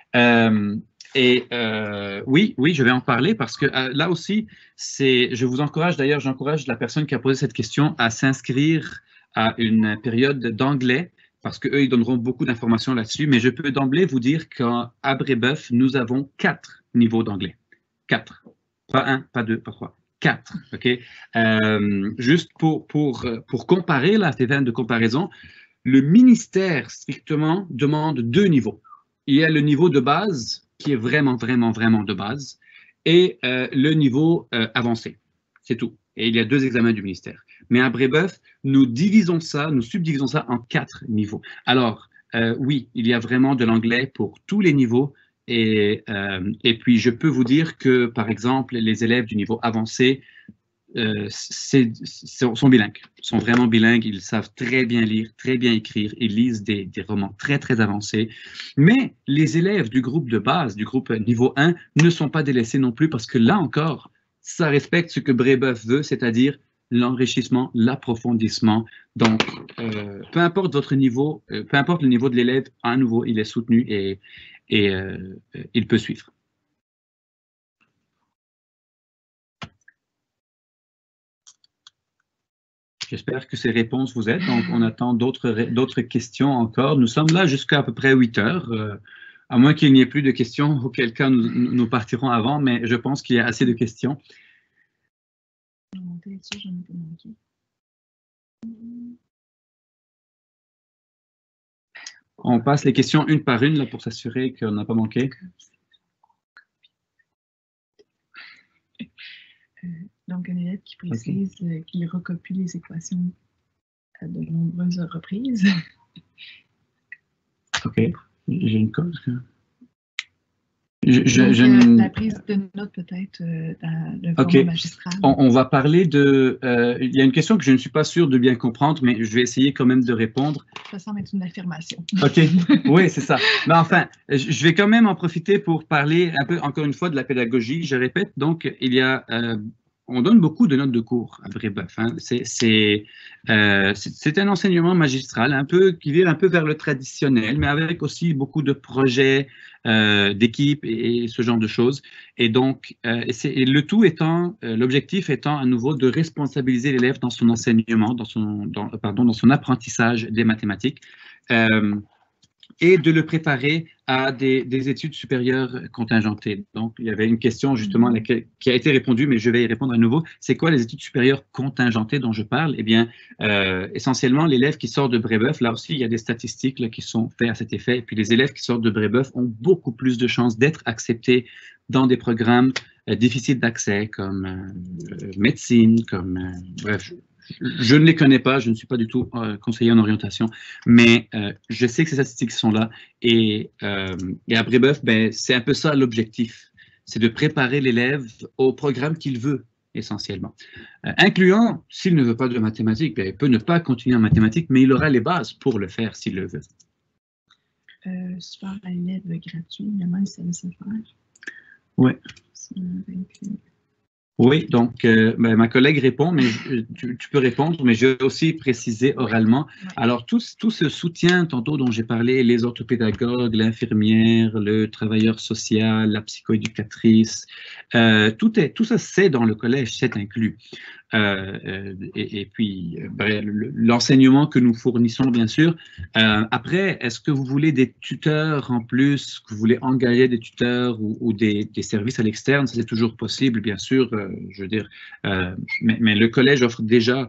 Oui, je vais en parler parce que là aussi, je vous encourage, d'ailleurs, j'encourage la personne qui a posé cette question à s'inscrire à une période d'anglais parce qu'eux, ils donneront beaucoup d'informations là-dessus, mais je peux d'emblée vous dire qu'à Brébeuf, nous avons 4 niveaux d'anglais. 4. Pas 1, pas 2, pas 3. 4. OK? Juste pour comparer, là, ces termes de comparaison, le ministère strictement demande 2 niveaux. Il y a le niveau de base, qui est vraiment de base, et le niveau avancé. C'est tout. Et il y a 2 examens du ministère. Mais à Brébeuf, nous subdivisons ça en 4 niveaux. Alors, oui, il y a vraiment de l'anglais pour tous les niveaux. Et puis, je peux vous dire que, par exemple, les élèves du niveau avancé sont bilingues, sont vraiment bilingues, ils savent très bien lire, très bien écrire, ils lisent des romans très avancés. Mais les élèves du groupe de base, du groupe niveau 1, ne sont pas délaissés non plus parce que là encore, ça respecte ce que Brébeuf veut, c'est-à-dire l'enrichissement, l'approfondissement. Donc, peu importe votre niveau, peu importe le niveau de l'élève, à nouveau, il est soutenu et il peut suivre. J'espère que ces réponses vous aident. Donc, on attend d'autres questions encore. Nous sommes là jusqu'à peu près 8 heures, à moins qu'il n'y ait plus de questions, auquel cas nous partirons avant, mais je pense qu'il y a assez de questions. On passe les questions une par une là, pour s'assurer qu'on n'a pas manqué. Donc, un élève qui précise qu'il recopie les équations à de nombreuses reprises. OK. J'ai une cause. La prise de notes peut-être dans le format magistral. On va parler de... il y a une question que je ne suis pas sûr de bien comprendre, mais je vais essayer quand même de répondre. Ça semble être une affirmation. OK. Oui, c'est ça. Mais enfin, je vais quand même en profiter pour parler un peu, encore une fois, de la pédagogie. Je répète, donc, il y a on donne beaucoup de notes de cours à Brébeuf. Hein. C'est un enseignement magistral, un peu qui vire un peu vers le traditionnel, mais avec aussi beaucoup de projets d'équipe et ce genre de choses. Et donc, et le tout étant, l'objectif étant à nouveau de responsabiliser l'élève dans son enseignement, dans son apprentissage des mathématiques. Et de le préparer à des études supérieures contingentées. Donc, il y avait une question justement qui a été répondue, mais je vais y répondre à nouveau. C'est quoi les études supérieures contingentées dont je parle? Eh bien, essentiellement, l'élève qui sort de Brébeuf, là aussi, il y a des statistiques là, qui sont faites à cet effet. Et puis, les élèves qui sortent de Brébeuf ont beaucoup plus de chances d'être acceptés dans des programmes difficiles d'accès, comme médecine, comme... bref, je ne les connais pas, je ne suis pas du tout conseiller en orientation, mais je sais que ces statistiques sont là. Et à Brébeuf, ben, c'est un peu ça l'objectif, c'est de préparer l'élève au programme qu'il veut, essentiellement. Incluant, s'il ne veut pas de mathématiques, ben, il peut ne pas continuer en mathématiques, mais il aura les bases pour le faire s'il le veut. Support à l'élève gratuit, évidemment, ça laisse faire. Oui. Oui, donc ben, ma collègue répond, mais tu peux répondre, mais je vais aussi préciser oralement. Alors, tout ce soutien, tantôt dont j'ai parlé, les orthopédagogues, l'infirmière, le travailleur social, la psychoéducatrice, tout ça, c'est dans le collège, c'est inclus. Et puis, ben, l'enseignement que nous fournissons, bien sûr. Après, est-ce que vous voulez des tuteurs en plus, que vous voulez engager des tuteurs ou des services à l'externe? C'est toujours possible, bien sûr, je veux dire. Mais le collège offre déjà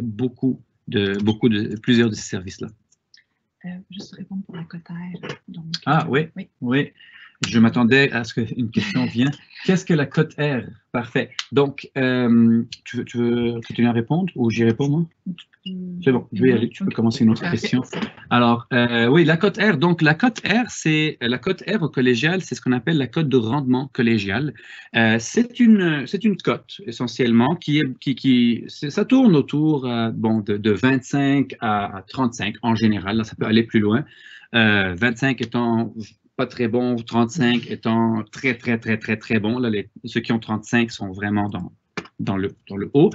plusieurs de ces services-là. Juste répondre pour la cotère. Donc, oui. Je m'attendais à ce qu'une question vienne. Qu'est-ce que la cote R? Parfait. Donc, tu veux continuer à répondre ou j'y réponds, moi? C'est bon, je vais y aller. Tu peux commencer une autre question. Alors, oui, la cote R. Donc, la cote R, la cote R au collégial, c'est ce qu'on appelle la cote de rendement collégial. C'est une cote, essentiellement, ça tourne autour de 25 à 35 en général. Là, ça peut aller plus loin. 25 étant pas très bon, 35 étant très, très, très, très, très bon. Là, ceux qui ont 35 sont vraiment dans le haut.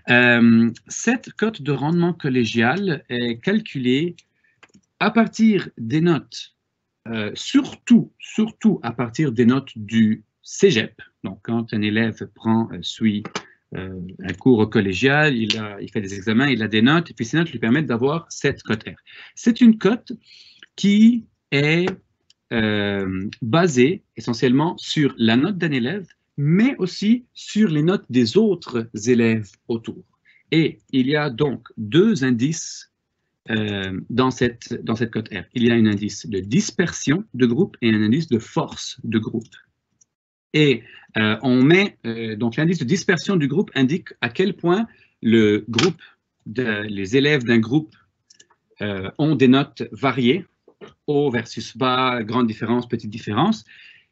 Cette cote de rendement collégial est calculée à partir des notes, surtout à partir des notes du cégep. Donc, quand un élève suit un cours au collégial, il fait des examens, il a des notes, et puis ces notes lui permettent d'avoir cette cote R. C'est une cote qui est basée essentiellement sur la note d'un élève, mais aussi sur les notes des autres élèves autour. Et il y a donc deux indices dans cette cote R. Il y a un indice de dispersion de groupe et un indice de force de groupe. Et donc l'indice de dispersion du groupe indique à quel point les élèves d'un groupe ont des notes variées, haut versus bas, grande différence, petite différence,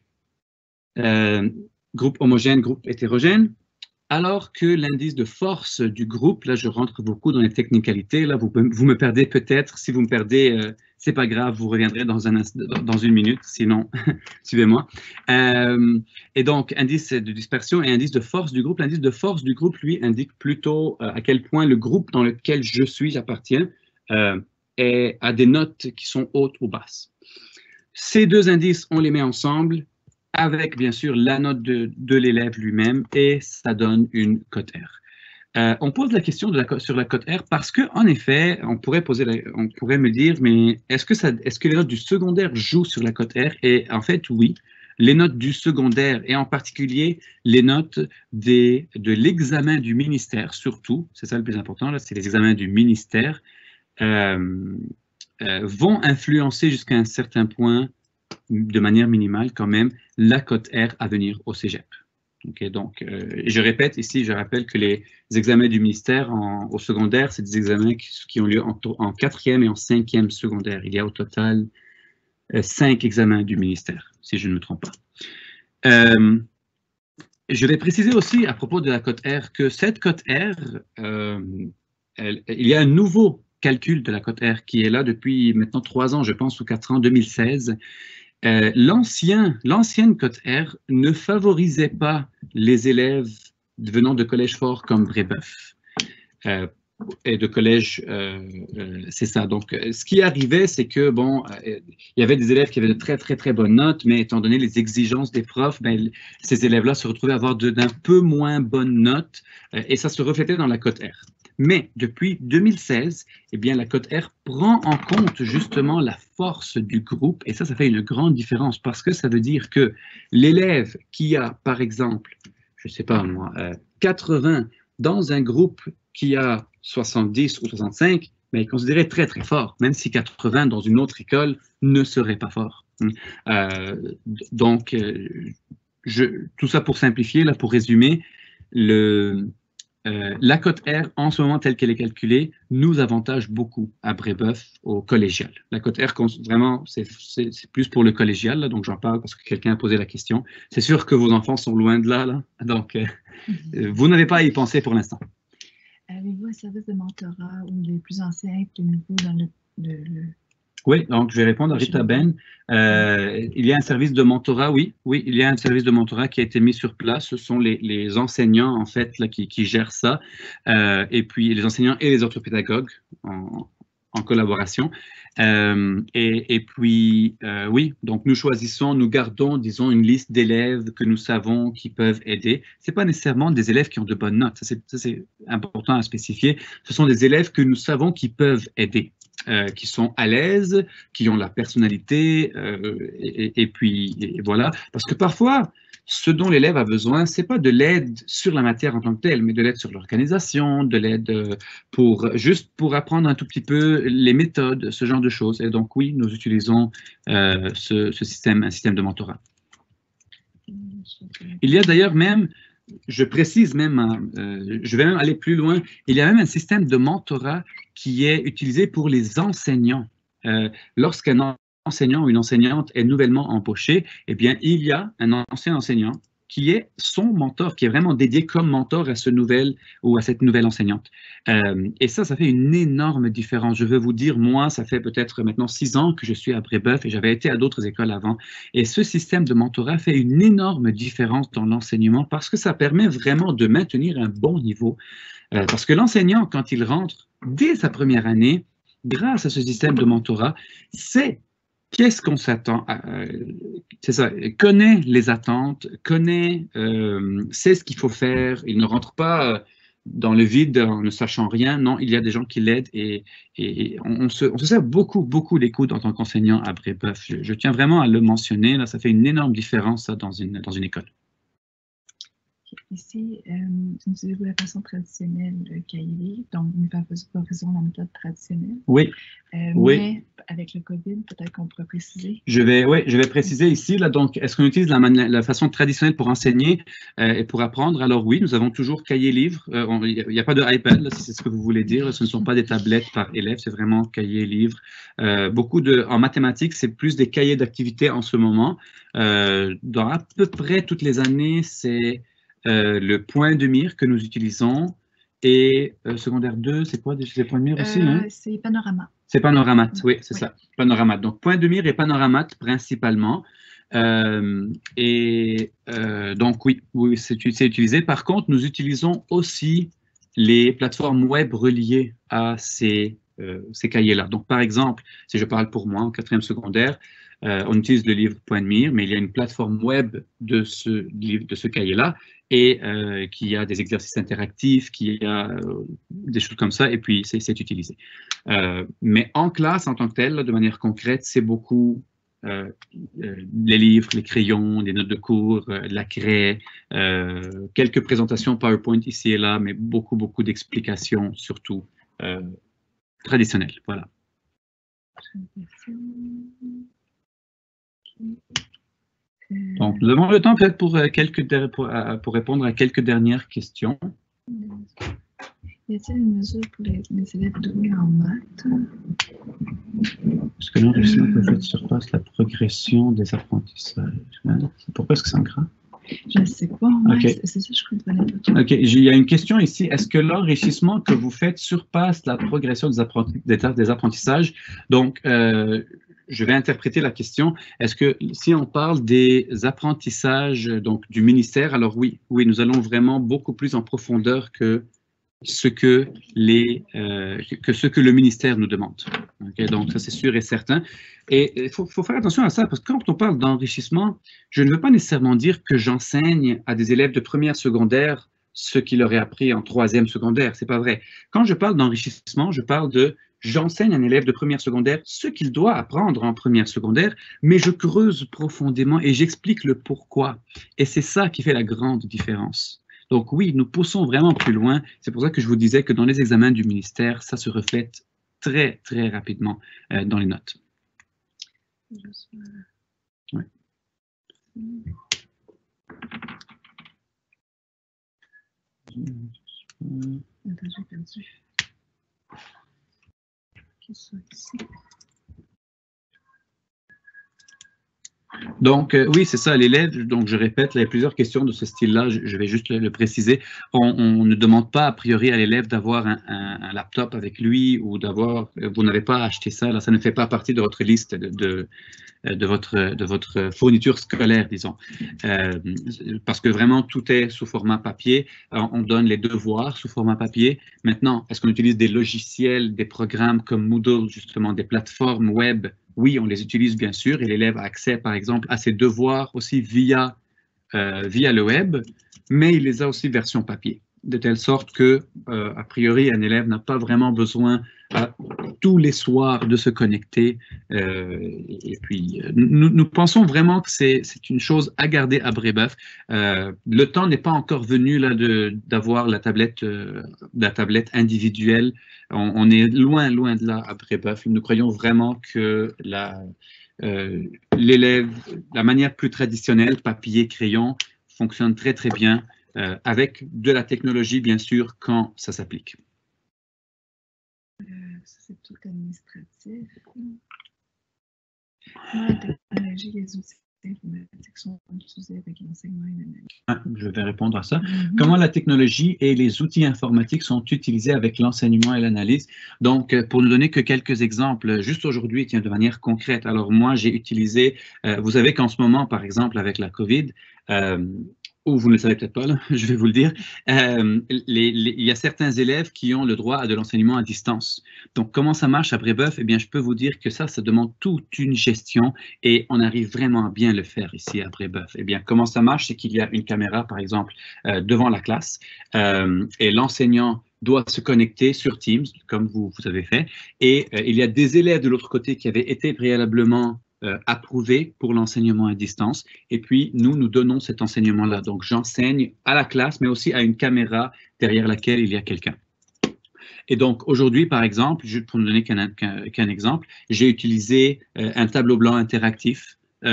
groupe homogène, groupe hétérogène, alors que l'indice de force du groupe, là je rentre beaucoup dans les technicalités, là vous me perdez peut-être, si vous me perdez, c'est pas grave, vous reviendrez dans une minute, sinon suivez-moi. Et donc indice de dispersion et indice de force du groupe. L'indice de force du groupe, lui, indique plutôt à quel point le groupe dans lequel j'appartiens à des notes qui sont hautes ou basses. Ces deux indices, on les met ensemble avec, bien sûr, la note de l'élève lui-même et ça donne une cote R. On pose la question sur la cote R parce qu'en effet, on pourrait me dire, mais est-ce que les notes du secondaire jouent sur la cote R? Et en fait, oui. Les notes du secondaire et en particulier les notes de l'examen du ministère, surtout, c'est ça le plus important, là, c'est les examens du ministère, vont influencer jusqu'à un certain point, de manière minimale quand même, la cote R à venir au cégep. Okay, donc, je répète ici, je rappelle que les examens du ministère au secondaire, c'est des examens qui ont lieu en 4e et en 5e secondaire. Il y a au total 5 examens du ministère, si je ne me trompe pas. Je vais préciser aussi à propos de la cote R que cette cote R, il y a un nouveau calcul de la cote R qui est là depuis maintenant 3 ans, je pense, ou 4 ans, 2016. L'ancienne cote R ne favorisait pas les élèves venant de collèges forts comme Brébeuf. Et de collège, c'est ça. Donc, ce qui arrivait, c'est que, bon, il y avait des élèves qui avaient de très, très, très bonnes notes, mais étant donné les exigences des profs, ben, ces élèves-là se retrouvaient à avoir d'un peu moins bonnes notes, et ça se reflétait dans la cote R. Mais depuis 2016, eh bien, la cote R prend en compte justement la force du groupe, et ça fait une grande différence, parce que ça veut dire que l'élève qui a, par exemple, je ne sais pas moi, 80 dans un groupe qui a 70 ou 65, mais est considéré très, très fort, même si 80 dans une autre école ne serait pas fort. Donc, tout ça pour simplifier, là, pour résumer, la cote R, en ce moment, telle qu'elle est calculée, nous avantage beaucoup à Brébeuf au collégial. La cote R, vraiment, c'est plus pour le collégial, là, donc j'en parle parce que quelqu'un a posé la question. C'est sûr que vos enfants sont loin de là, donc vous n'avez pas à y penser pour l'instant. Avez-vous un service de mentorat où les plus anciens de niveau dans le... Oui, donc je vais répondre à Rita Ben. Il y a un service de mentorat, oui, il y a un service de mentorat qui a été mis sur place. Ce sont les enseignants, en fait, là, qui gèrent ça, et puis les enseignants et les orthopédagogues en collaboration. Et puis, oui, donc nous gardons, disons, une liste d'élèves que nous savons qui peuvent aider. Ce n'est pas nécessairement des élèves qui ont de bonnes notes, ça c'est important à spécifier. Ce sont des élèves que nous savons qui peuvent aider. Qui sont à l'aise, qui ont la personnalité, et puis voilà. Parce que parfois, ce dont l'élève a besoin, ce n'est pas de l'aide sur la matière en tant que telle, mais de l'aide sur l'organisation, de l'aide juste pour apprendre un tout petit peu les méthodes, ce genre de choses. Et donc oui, nous utilisons un système de mentorat. Il y a d'ailleurs même, je précise même, je vais même aller plus loin, il y a même un système de mentorat qui est utilisé pour les enseignants. Lorsqu'un enseignant ou une enseignante est nouvellement embauché, eh bien, il y a un ancien enseignant qui est son mentor, qui est vraiment dédié comme mentor à cette nouvelle enseignante. Et ça fait une énorme différence. Je veux vous dire, moi, ça fait peut-être maintenant 6 ans que je suis à Brébeuf et j'avais été à d'autres écoles avant. Et ce système de mentorat fait une énorme différence dans l'enseignement parce que ça permet vraiment de maintenir un bon niveau. Parce que l'enseignant, quand il rentre dès sa première année, grâce à ce système de mentorat, c'est qu'est-ce qu'on s'attend à, c'est ça, connaît les attentes, sait ce qu'il faut faire, il ne rentre pas dans le vide en ne sachant rien, non, il y a des gens qui l'aident et on se sert beaucoup d'écoute en tant qu'enseignant à Brébeuf. Je tiens vraiment à le mentionner, là, ça fait une énorme différence ça, dans une école. Ici, utilisez-vous la façon traditionnelle de cahier, donc nous favorisons la méthode traditionnelle. Oui. Mais avec le COVID, peut-être qu'on pourrait préciser. Je vais préciser ici, là, donc, est-ce qu'on utilise la façon traditionnelle pour enseigner et pour apprendre? Alors oui, nous avons toujours cahier-livre. Il n'y a pas de iPad, là, si c'est ce que vous voulez dire. Ce ne sont pas des tablettes par élève, c'est vraiment cahier-livre. En mathématiques, c'est plus des cahiers d'activité en ce moment. Dans à peu près toutes les années, c'est le point de mire que nous utilisons. Et secondaire 2, c'est quoi des points de mire aussi? Hein? C'est Panorama. C'est Panoramat, oui, c'est ça, Panoramat. Donc, point de mire et Panoramat principalement. Donc, oui, c'est utilisé. Par contre, nous utilisons aussi les plateformes web reliées à ces cahiers-là. Donc, par exemple, si je parle pour moi, en 4e secondaire, on utilise le livre Point de mire, mais il y a une plateforme web de ce cahier-là et qui a des exercices interactifs, qui a des choses comme ça, et puis c'est utilisé. Mais en classe, en tant que telle, de manière concrète, c'est beaucoup les livres, les crayons, les notes de cours, la craie, quelques présentations PowerPoint ici et là, mais beaucoup d'explications, surtout traditionnelles. Voilà. Donc, nous avons le temps peut-être pour répondre à quelques dernières questions. Y a-t-il une mesure pour les élèves doués en maths? Est-ce que l'enrichissement peut faire surpasse la progression des apprentissages? Pourquoi est-ce que c'est en gras? Je ne sais pas. Okay. C'est ça, je crois que OK. Il y a une question ici. Est-ce que l'enrichissement que vous faites surpasse la progression des apprentissages? Donc, je vais interpréter la question. Est-ce que si on parle des apprentissages donc, du ministère, alors oui, nous allons vraiment beaucoup plus en profondeur que ce que le ministère nous demande. Okay? Donc, ça, c'est sûr et certain. Et il faut faire attention à ça, parce que quand on parle d'enrichissement, je ne veux pas nécessairement dire que j'enseigne à des élèves de première secondaire ce qu'il aurait appris en troisième secondaire. C'est pas vrai. Quand je parle d'enrichissement, je parle de j'enseigne à un élève de première secondaire ce qu'il doit apprendre en première secondaire, mais je creuse profondément et j'explique le pourquoi. Et c'est ça qui fait la grande différence. Donc oui, nous poussons vraiment plus loin. C'est pour ça que je vous disais que dans les examens du ministère, ça se reflète très, très rapidement dans les notes. Ouais. J'ai perdu. Donc, oui, c'est ça, l'élève, donc je répète, il y a plusieurs questions de ce style-là, je vais juste le préciser. On ne demande pas a priori à l'élève d'avoir un laptop avec lui ou d'avoir, vous n'avez pas acheté ça, là, ça ne fait pas partie de votre liste de votre fourniture scolaire, disons. Parce que vraiment, tout est sous format papier. On donne les devoirs sous format papier. Maintenant, est-ce qu'on utilise des logiciels, des programmes comme Moodle, justement, des plateformes web? Oui, on les utilise bien sûr et l'élève a accès, par exemple, à ses devoirs aussi via le web, mais il les a aussi version papier, de telle sorte que, a priori, un élève n'a pas vraiment besoin tous les soirs de se connecter. Et puis, nous pensons vraiment que c'est une chose à garder à Brébeuf. Le temps n'est pas encore venu là d'avoir la tablette individuelle. On est loin de là à Brébeuf. Nous croyons vraiment que l'élève, la manière plus traditionnelle, papier, crayon, fonctionne très très bien avec de la technologie, bien sûr, quand ça s'applique. Ça, c'est tout administratif. La technologie, les outils informatiques sont utilisés avec l'enseignement et l'analyse. Je vais répondre à ça. Comment la technologie et les outils informatiques sont utilisés avec l'enseignement et l'analyse? Donc, pour ne donner que quelques exemples, juste aujourd'hui, tiens, de manière concrète. Alors, moi, j'ai utilisé, vous savez qu'en ce moment, par exemple, avec la COVID, ou vous ne le savez peut-être pas, là, je vais vous le dire, il y a certains élèves qui ont le droit à de l'enseignement à distance. Donc, comment ça marche à Brébeuf? Eh bien, je peux vous dire que ça demande toute une gestion et on arrive vraiment à bien le faire ici à Brébeuf. Eh bien, comment ça marche? C'est qu'il y a une caméra, par exemple, devant la classe et l'enseignant doit se connecter sur Teams, comme vous avez fait, et il y a des élèves de l'autre côté qui avaient été préalablement approuvé pour l'enseignement à distance. Et puis, nous donnons cet enseignement-là. Donc, j'enseigne à la classe, mais aussi à une caméra derrière laquelle il y a quelqu'un. Et donc, aujourd'hui, par exemple, juste pour ne donner qu'un exemple, j'ai utilisé un tableau blanc interactif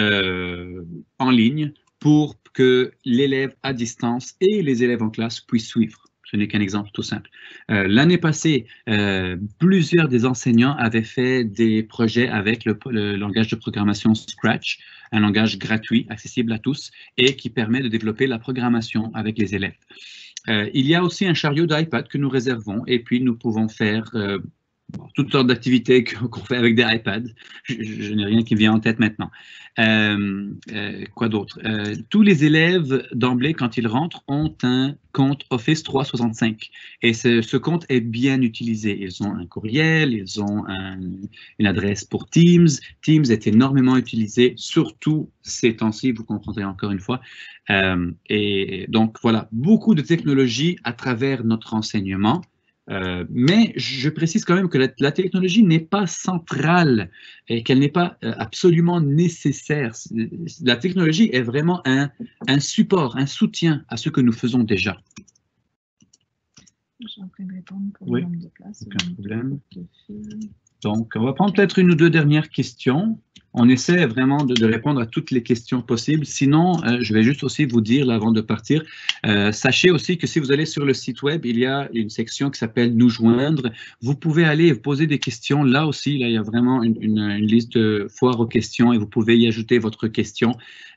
en ligne pour que l'élève à distance et les élèves en classe puissent suivre. Ce n'est qu'un exemple tout simple. L'année passée, plusieurs des enseignants avaient fait des projets avec le langage de programmation Scratch, un langage gratuit, accessible à tous, et qui permet de développer la programmation avec les élèves. Il y a aussi un chariot d'iPad que nous réservons, et puis nous pouvons faire toutes sortes d'activités qu'on fait avec des iPads. Je n'ai rien qui vient en tête maintenant. Quoi d'autre? Tous les élèves d'emblée, quand ils rentrent, ont un compte Office 365 et ce compte est bien utilisé. Ils ont un courriel, ils ont une adresse pour Teams. Teams est énormément utilisé, surtout ces temps-ci, vous comprendrez encore une fois. Et donc voilà, beaucoup de technologies à travers notre enseignement. Mais je précise quand même que la technologie n'est pas centrale et qu'elle n'est pas absolument nécessaire. La technologie est vraiment un support, un soutien à ce que nous faisons déjà. Je suis en train de répondre pour oui, le nombre de places. Aucun problème. Donc, on va prendre peut-être une ou deux dernières questions. On essaie vraiment de répondre à toutes les questions possibles. Sinon, je vais juste aussi vous dire, là, avant de partir, sachez aussi que si vous allez sur le site web, il y a une section qui s'appelle « Nous joindre ». Vous pouvez aller poser des questions. Là aussi, là, il y a vraiment une liste de foire aux questions et vous pouvez y ajouter votre question.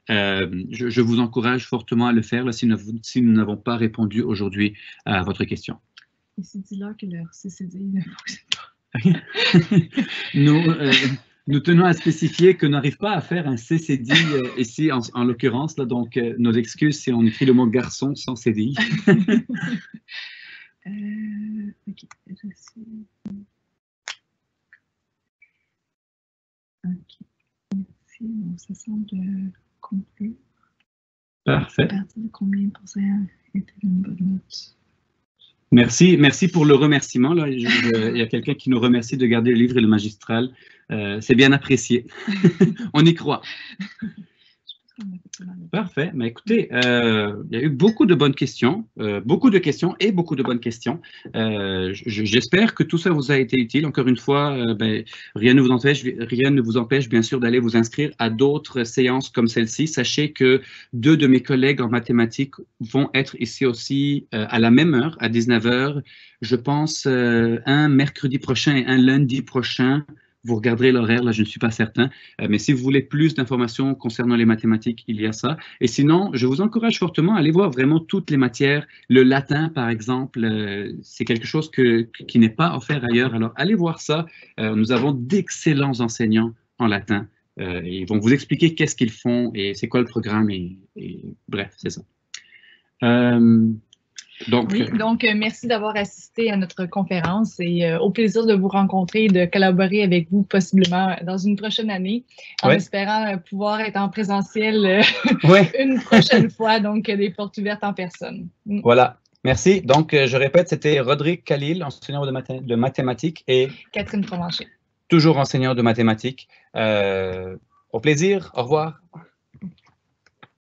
Je vous encourage fortement à le faire là, si nous n'avons pas répondu aujourd'hui à votre question. Et c'est dit là que leur CCD ne fonctionne pas. Nous tenons à spécifier que n'arrive pas à faire un CCD ici, en l'occurrence. Donc, nos excuses si on écrit le mot garçon sans CDI. OK. OK. Merci. Donc, ça semble conclu. Parfait. À partir de combien de pourcents était une bonne note? Merci, merci pour le remerciement. Là. Il y a quelqu'un qui nous remercie de garder le livre et le magistral. C'est bien apprécié. On y croit. Parfait. Mais écoutez, il y a eu beaucoup de bonnes questions, beaucoup de questions et beaucoup de bonnes questions. J'espère que tout ça vous a été utile. Encore une fois, rien ne vous empêche bien sûr d'aller vous inscrire à d'autres séances comme celle-ci. Sachez que 2 de mes collègues en mathématiques vont être ici aussi à la même heure, à 19 h. Je pense un mercredi prochain et un lundi prochain. Vous regarderez l'horaire, là, je ne suis pas certain. Mais si vous voulez plus d'informations concernant les mathématiques, il y a ça. Et sinon, je vous encourage fortement à aller voir vraiment toutes les matières. Le latin, par exemple, c'est quelque chose qui n'est pas offert ailleurs. Alors, allez voir ça. Nous avons d'excellents enseignants en latin. Ils vont vous expliquer qu'est-ce qu'ils font et c'est quoi le programme. Et bref, c'est ça. Donc, merci d'avoir assisté à notre conférence et au plaisir de vous rencontrer et de collaborer avec vous possiblement dans une prochaine année, en espérant pouvoir être en présentiel une prochaine fois, donc des portes ouvertes en personne. Voilà, merci. Donc, je répète, c'était Rodrigue Khalil, enseignant de mathématiques, et Catherine Provencher, toujours enseignant de mathématiques. Au plaisir, au revoir.